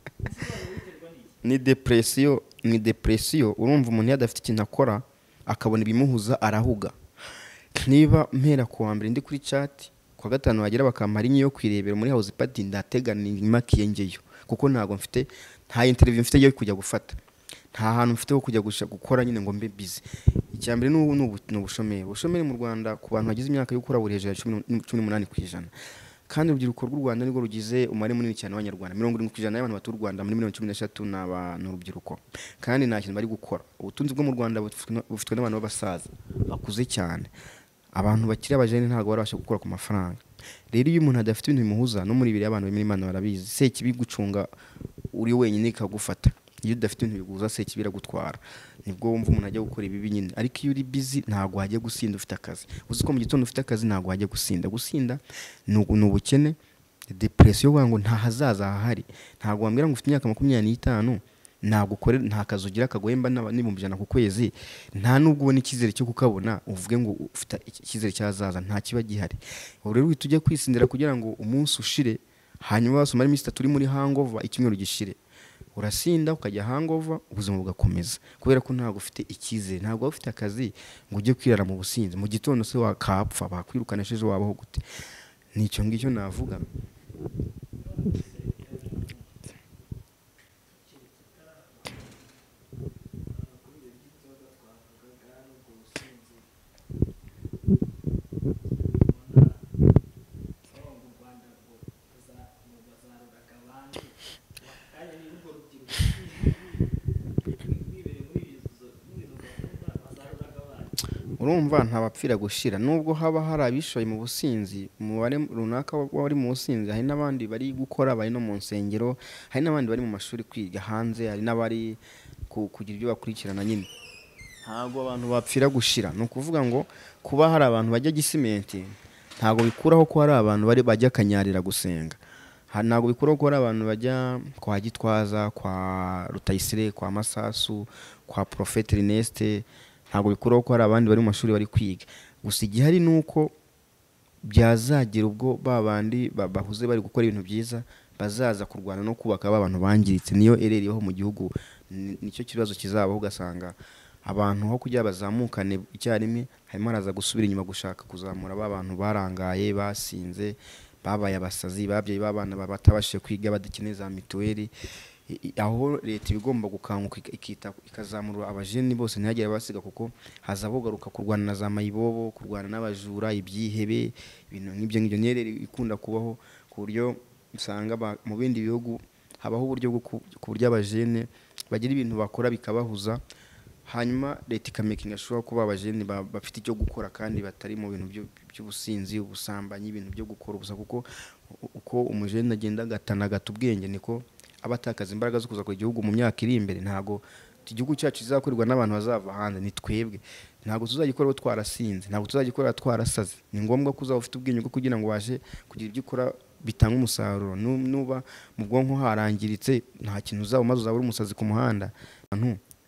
Ni depression, ni depression. Urumva umuntu yadafite ikintu akora akabona ibimuhuza arahuga. Niba mpera ku wa mbere ndi kuri chat, kwa gatanu bagera bakamara inyo yo kwirebera muri house party, ndategana imakiye ngeyo kuko ntago mfite nta interview mfite yo kujya gufata, nta hantu mfite ho kujya gukora nyine ngo mbe busy. Icyambere n'ubu n'ubushomeri. Ubushomeri mu Rwanda ku bantu bagize imyaka yo gukora buri hejuru ya cumi n'umunani ku ijana. Kandi urubyiruko rw'u Rwanda nirwo rugize umubare munini cyane w'Abanyarwanda. mirongo irindwi ku ijana y'abantu batuye u Rwanda muri miliyoni cumi n'eshatu n'abantu urubyiruko. Kandi nta kintu bari gukora. Ubutunzi bwo mu Rwanda bufitwe n'abantu b'abasaza bakuze cyane. Abantu bakiri abajene ntago barabasha gukora ku mafaranga. Rero iyo umuntu adafite ibintu bimuhuza, no muri bibiri y'abantu bimwe Imana barabizi, se kibi gucunga uri wenyine ikagufata. Iyo udafite ibintu biguza se kibira gutwara, nibwo wumva umuntu ajya gukora ibi binyine. Ariko iyo uri busy ntago wajya gusinda ufite akazi. Uzi ko mu gitondo ufite akazi ntago wajya gusinda. Gusinda ni ubukene, depression wango nta hazaza hahari. Ntago wambwira ngo ufite imyaka makumyabiri n'itanu ntago ukore nta kazi ugira kagoyemba n'ibihumbi ijana ku kwezi, nta nubwo ubona ikizere cyo kukabona uvuge ngo ufite ikizere cyazaza, nta kiba gihari. Rero tujye kwisindira kugira ngo umunsi ushire, hanyuma wasoma iminsi itatu uri muri hangover, icyumweru gishire, urasinda ukajya hangover, ubuzima bugakomeza. Kubera ko ntago ufite ikizere, ntago ufite akazi ngo ujye kwirara mu businzi. Mu gitondo se wakapfa bakwirukanisheje wabaho gute? Nicyo ngicyo navuga. Urumva ntabapfira gushira, nubwo haba hari abishoye mu businzi, umubare runaka wari mu businzi, hari n'abandi bari gukora, bari no mu nsengero, hari n'abandi bari mu mashuri kwiga hanze, hari n'abari kugira ibyo bakurikirana nyine. Ntago abantu bapfira gushira. No kuvuga ngo kuba hari abantu bajya Gisimenti ntago bikuraho ko hari abantu bari bajya Kanyarira gusenga. Ntago bikuraho ko hari abantu bajya kwa Gitwaza, kwa Rutayisire, kwa Masasu, kwa Prophet Ernest. Ntago bikuraho ko hari abandi bari mu mashuri bari kwiga. Gusa igihari nuko byazagira ubwo babandi bahuze bari gukora ibintu byiza bazaza kurwana no kubaka abantu bangiritse. Niyo ereriyeho mu gihugu, nicyo kibazo kizabaho. Ugasanga abantu ho kujya bazamukane icyarimwe, harimo araza gusubira inyuma gushaka kuzamura abantu barangaye, basinze, babaye abasazi, babyeyi babana batabashije kwiga, badakeneye za mituweli. Aho leta ibigomba gukanguka ikita ikazamura abajeni bose ntihagire basiga, kuko hazabo garuka kurwana na za mayibobo, kurwana n'abajura, ibyihebe, ibintu nk'ibyo ngibyo. Niyo rero ikunda kubaho ku buryo usanga mu bindi bihugu habaho uburyo bwo ku buryo abajene bagira ibintu bakora bikabahuza, hanyuma leta ikamakinga sure ko abajene bafite icyo gukora kandi batari mu bintu by'ubusinzi, ubusambanyi, ibintu byo gukora ubusa. Kuko uko umujene agenda gatana gatubwenge niko abatakaza imbaraga zo kuza ku gihugu mu myaka iri imbere. Ntago igihugu cyacu kizakorerwa n'abantu bazava hanze, ni twebwe. Ntago tuzagikora twarasinze, ntago tuzagikora twarasaze. Ni ngombwa ko uzaba ufite ubwenge bwo kugira ngo waje kugira ibyo ukora bitanga umusaruro. Nuba mu bwonko harangiritse nta kintu uzaba maze uzaba uri umusazi ku muhanda. Abantu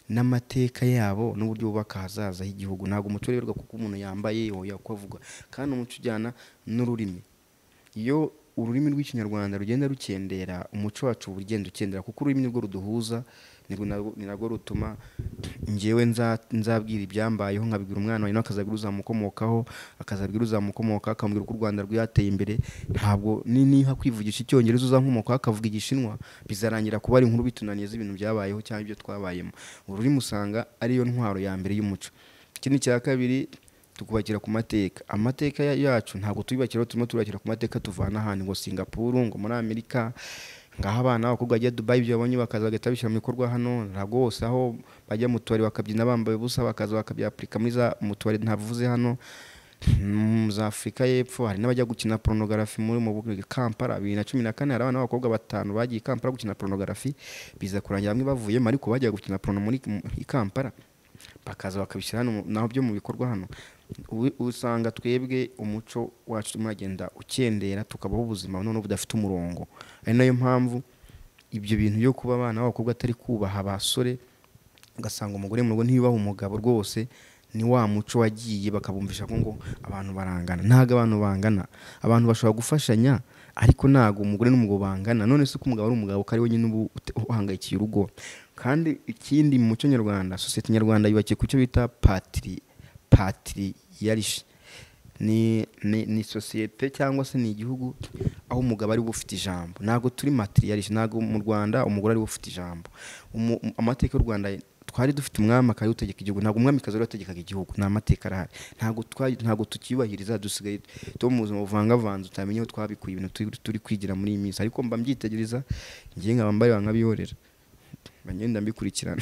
n'amateka yabo n'uburyo bubaka hazaza h'igihugu. Ntabwo umuco urerwa kuko umuntu yambaye oya uko avuga, kandi umuco ujyana n'ururimi. Iyo ururimi rw'ikinyarwanda rugenda rukendera, umuco wacu uba ugenda ukendera, kuko ururimi nirwo ruduhuza, ni narwo rutuma njyewe nzabwira ibyambayeho nkabibwira umwana wawe, akazabwira uzamukomokaho, akazabwira uzamukomoka, akamubwira uko u Rwanda rwateye imbere. Ntabwo niha kwivugisha icyongereza uzankomokaho akavuga igishinwa, bizarangira kuba ari inkuru bitunaniye z'ibintu byabayeho cyangwa ibyo twabayemo. Ururimi usanga ariyo ntwaro ya mbere y'umuco. Ikindi cya kabiri, tukubakira ku mateka. Amateka yacu ntabwo tubibakira, turimo turubakira ku mateka tuvana ahandi, ngo Singapore, ngo muri Amerika, ngaho abana b'abakobwa bajya Dubai, ibyo babonye bakaza bagahita bishyira mu bikorwa hano. Ntabwo hose aho bajya mu tubari bakabyina bambaye ubusa, bakaza bakabyapurika muri za mu tubari ntavuze hano za Afurika y'Epfo. Hari n'abajya gukina pornography muri mu Kampala. bibiri na cumi na kane hari abana b'abakobwa batanu bagiye Kampala gukina pornography, biza kurangira bamwe bavuyemo, ariko bajya gukina porno muri Kampala bakaza bakabishyira hano naho byo mu bikorwa hano. Usanga twebwe umuco wacu turimo agenda ukendera, tukabaho ubuzima none budafite umurongo. Ari nayo mpamvu ibyo bintu byo kuba abana b'abakobwa atari kubaha abasore, ugasanga umugore mu rugo ntiyubaha umugabo, rwose ni wa muco wagiye bakabumvisha ko ngo abantu barangana. Ntago abantu bangana, abantu bashobora gufashanya, ariko ntago umugore n'umugabo bangana. None se ko umugabo ari umugabo, kari wenyine ubu uhangayikiye urugo. Kandi ikindi mu muco nyarwanda, sosiyete nyarwanda yubakiye ku cyo bita patri patriarchy. Ni ni, ni sosiyete cyangwa se ni igihugu aho umugabo ari bufite ijambo. Ntago turi matriarchy, ntago mu Rwanda umugore ari bufite ijambo. Amateka y'u Rwanda twari dufite umwami akari utegeka igihugu, ntago umwami kazi wategekaga igihugu. Nta mateka arahari, ntago twari ntago tukiyubahiriza, dusigaye to mu buzima buvangavanze, utamenye aho twabikuye ibintu turi kwigira muri iyi minsi. Ariko mba mbyitegereza ngiye nkabambaye bankabihorera, bagenda mbikurikirana.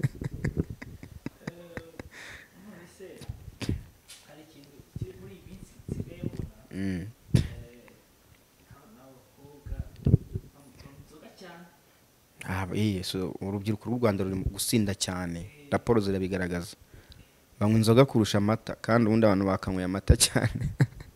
So urubyiruko rw'u Rwanda ruri gusinda cyane, raporo zirabigaragaza. Banywa inzoga kurusha amata, kandi ubundi abantu bakanyweye amata cyane.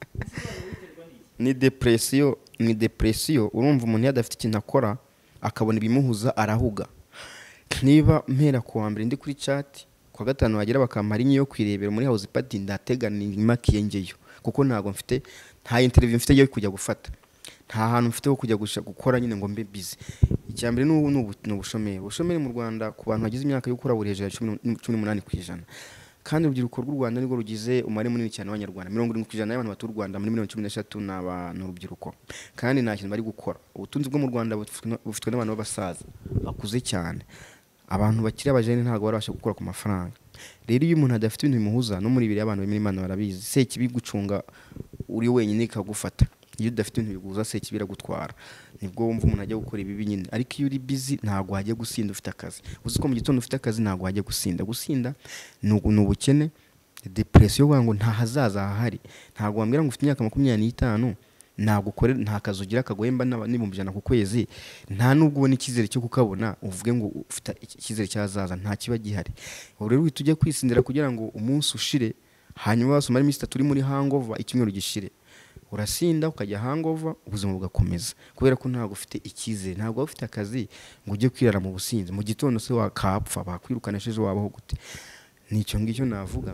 Ni depression, ni depression. Urumva umuntu yadafite ikintu akora, akabona ibimuhuza arahuga. Niba mpera ku wa mbere ndi kuri chat, kwa gatanu bagera bakampara inyo kwirebera muri house party, ndategana imakiye ngeyo, kuko ntago mfite nta interview mfite yo kujya gufata, nta hantu mfite ho kujya gukora nyine ngo mbe busy. Icyambere n'ubu n'ubushomeri. Ubushomeri mu Rwanda ku bantu bagize imyaka yo gukora buri hejuru ya cumi n'umunani ku ijana, kandi urubyiruko rw'u Rwanda nirwo rugize umubare munini cyane w'Abanyarwanda. mirongo irindwi ku ijana y'abantu batuye u Rwanda muri miliyoni cumi n'eshatu ni abantu urubyiruko, kandi nta kintu bari gukora. Ubutunzi bwo mu Rwanda bufitwe n'abantu b'abasaza bakuze cyane. Abantu bakiri abajene ntago barabasha gukora ku mafaranga. Rero iyo umuntu adafite ibintu bimuhuza, no muri bibiri y'abantu bimwe Imana barabizi, se kibi gucunga uri wenyine ikagufata. Iyo udafite ibintu biguza, se kibira gutwara, nibwo wumva umuntu ajya gukora ibi nyine. Ariko iyo uri busy ntago hajya gusinda ufite akazi. Uzi ko mu gitondo ufite akazi ntago hajya gusinda. Gusinda ni ubukene, depression, wango nta hazaza hahari. Ntago wambwira ngo ufite imyaka makumyabiri n'itanu ntago ukore, nta kazi ugira kagohemba n'ibihumbi ijana ku kwezi, nta nubwo ubona icyizere cyo kukabona uvuge ngo ufite icyizere cyazaza, nta kiba gihari. Ubu rero uhita ujya kwisindira kugira ngo umunsi ushire, hanyuma wasomara iminsi itatu uri muri hangover, icyumweru gishire, urasinda ukajya hangover, ubuzima bugakomeza, kubera ko ntago ufite icyizere. Ntago ufite akazi ngo ujye kwirara mu businzi, mu gitondo se wakapfa bakwirukanisheje wabaho gute? Nicyo ngicyo navuga.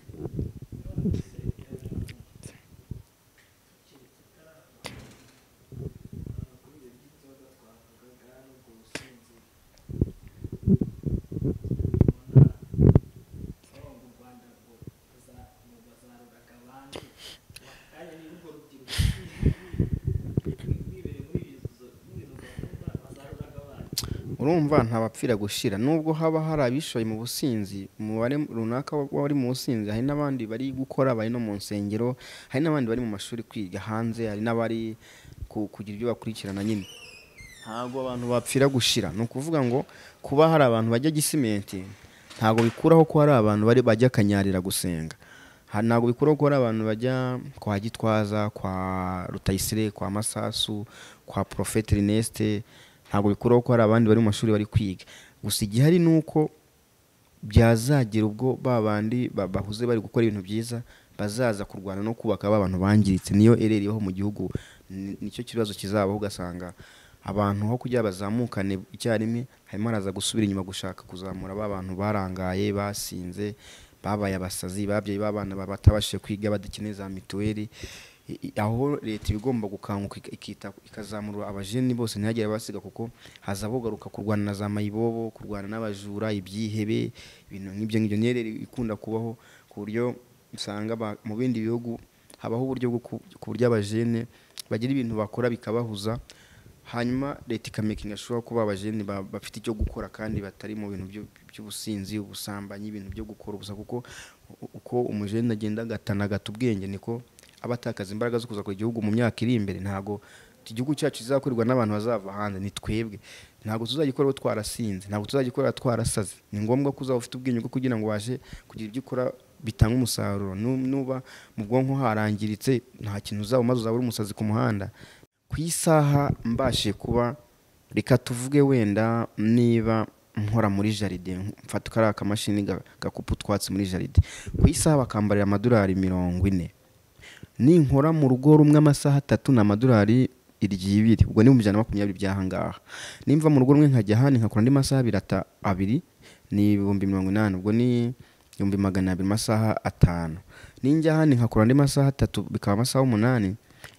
Urumva ntabapfira gushira, nubwo haba hari abishoye mu businzi, umubare runaka wari mu businzi, hari n'abandi bari gukora, bari no mu nsengero, hari n'abandi bari mu mashuri kwiga hanze, hari n'abari kugira ibyo bakurikirana nyine. Ntago abantu bapfira gushira. No kuvuga ngo kuba hari abantu bajya Gisimenti ntago bikuraho ko hari abantu bari bajya Kanyarira gusenga. Ntago bikuraho ko hari abantu bajya kwa Gitwaza, kwa Rutayisire, kwa Masasu, kwa Prophet Ernest. Ntago bikuraho ko hari abandi bari mu mashuri bari kwiga. Gusa igihari nuko byazagira ubwo babandi bahuze bari gukora ibintu byiza, bazaza kurwana no kubaka abantu bangiritse. Niyo ereriyeho mu gihugu, nicyo kibazo kizabaho, ugasanga abantu aho kugira bazamukane icyarimwe harimo araza gusubira inyuma gushaka kuzamura ba bantu barangaye basinze babaye abasazi babyeyi b'abana batabashije kwiga badakeneye za mituweli. Aho leta ibigomba gukanguka ikita ikazamura abajeni bose ntihagire abasiga, kuko haza bogaruka kurwana na za mayibobo, kurwana n'abajura, ibyihebe, ibintu nk'ibyo ngibyo niyo rero ikunda kubaho, ku buryo usanga mu bindi bihugu habaho uburyo bwo ku buryo abajene bagira ibintu bakora bikabahuza, hanyuma leta ikamakinga sure ko abajene bafite icyo gukora kandi batari mu bintu by'ubusinzi, ubusambanyi, ibintu byo gukora ubusa, kuko uko umujene agenda agatana gata ubwenge niko abatakaza imbaraga zo kuza ku gihugu mu myaka iri imbere. Ntago igihugu cyacu kizakorerwa n'abantu bazava hanze, ni twebwe. Ntago tuzagikora twarasinze, ntago tuzagikora twarasaze. Ni ngombwa ko uzaba ufite ubwenge bwo kugira ngo waje kugira ibyo ukora bitanga umusaruro. Nuba mu bwonko harangiritse nta kintu uzaba maze uzaba uri umusazi ku muhanda. Ku isaha mbashe kuba reka tuvuge wenda niba nkora muri jaride, mfata kari akamashini gakupa utwatsi muri jaride, ku isaha bakambarira amadolari mirongo ine. Ninkora mu rugo rumwe amasaha atatu na amadolari iryibiri, ubwo ni mu ijana na makumyabiri byahangaha. Nimva mu rugo rumwe nkajya hano nkakora andi masaha birata abiri ni ibihumbi mirongo inani, ubwo ni ibihumbi magana abiri masaha atanu. Ninjya hano nkakora andi masaha atatu bikaba amasaha umunani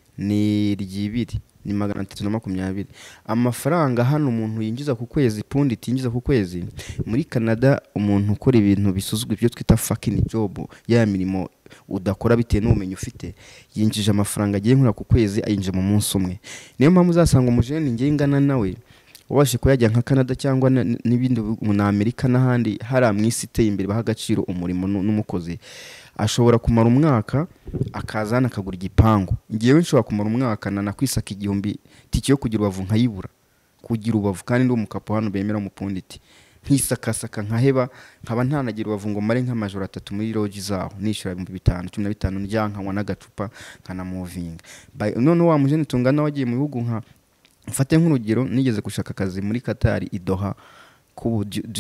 ni iryibiri ni magana atatu na makumyabiri. Amafaranga hano umuntu yinjiza ku kwezi, pundi tinjiza ku kwezi, muri Canada umuntu ukora ibintu bisuzugwa ibyo twita fucking job, ya mirimo udakora bitewe n'ubumenyi ufite, yinjije amafaranga agiye nkura ku kwezi ayinjije mu munsi umwe. Niyo mpamvu uzasanga umujene ngiye ngana nawe wabashe kuyajya nka Canada cyangwa n'ibindi mu Amerika n'ahandi hari amwisi iteye imbere baha agaciro umurimo n'umukozi, ashobora kumara umwaka akazana akagura igipangu. Ngiyewe nshobora kumara umwaka na nakwisaka igihumbi tike yo kugira ubavu nkayibura, kugira ubavu kandi ndi umukapo hano bemera umupunditi, nkisakasaka nkaheba, nkaba ntanagira ubavu ngo mare nk'amajoro atatu muri lodge zaho nishura ibihumbi bitanu cumi na bitanu njya nkanywa n'agacupa nkana moving. None wa mujene tungana wagiye mu bihugu nka mfate nk'urugero, nigeze gushaka akazi muri Qatar i Doha ku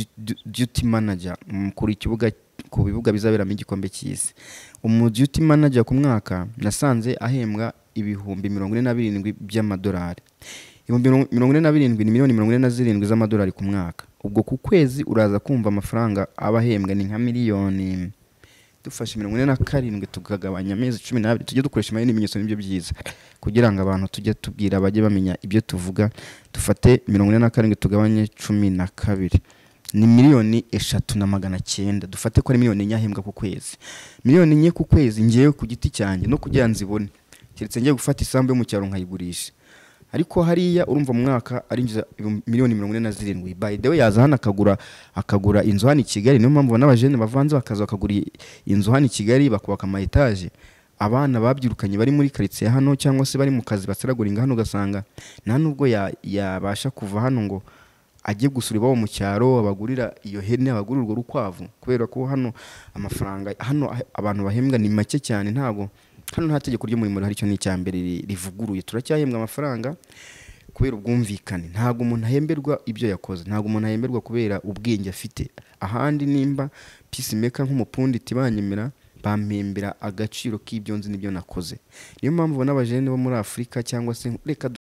duty manager kuri kibuga ku bibuga bizaberamo igikombe cy'isi. Umu duty manager ku mwaka nasanze ahembwa ibihumbi mirongo ine na birindwi by'amadolari. Ibihumbi mirongo ine na birindwi ni miliyoni mirongo ine na zirindwi z'amadolari ku mwaka. Ubwo ku kwezi uraza kumva amafaranga abahembwa ni nka miliyoni, dufashe mirongo ine na karindwi tukagabanya amezi cumi n'abiri, tujye dukoresha imari n'ibimenyetso n'ibyo byiza kugira ngo abantu tujye tubwira bajye bamenya ibyo tuvuga. Dufate mirongo ine na karindwi tugabanye cumi na kabiri ni miliyoni eshatu na magana cyenda. Dufate ko ari miliyoni enye ahembwa ku kwezi. Miliyoni enye ku kwezi ngiye ku giti cyanjye no kugira nzibone, keretse ngiye gufata isambu yo mu cyaro nkayigurisha. Ariko hariya urumva mu mwaka arinjiza miliyoni mirongo ine na zirindwi. By the way yaza hano akagura akagura inzu hano i Kigali. Niyo mpamvu n'abajene bavanze bakaza bakagura inzu hano i Kigali bakubaka ama etage. Abana babyirukanye bari muri quartier hano cyangwa se bari mu kazi basaraguringa hano, gasanga nta nubwo yabasha kuva hano ngo ajye gusura iwabo mu cyaro abagurira iyo hene, abagurira urwo rukwavu, kubera ko hano amafaranga hano abantu bahembwa ni make cyane. Ntago hano nta tegeko ry'umurimo hari cyo ni cyambere rivuguruye, turacyahembwa amafaranga kubera ubwumvikane. Ntago umuntu ahemberwa ibyo yakoze, ntago umuntu ahemberwa kubera ubwenge afite. Ahandi nimba peacemaker nk'umupunditi banyemera bampembera agaciro k'ibyo nzi n'ibyo nakoze. Niyo mpamvu n'abajene bo muri Afrika cyangwa se reka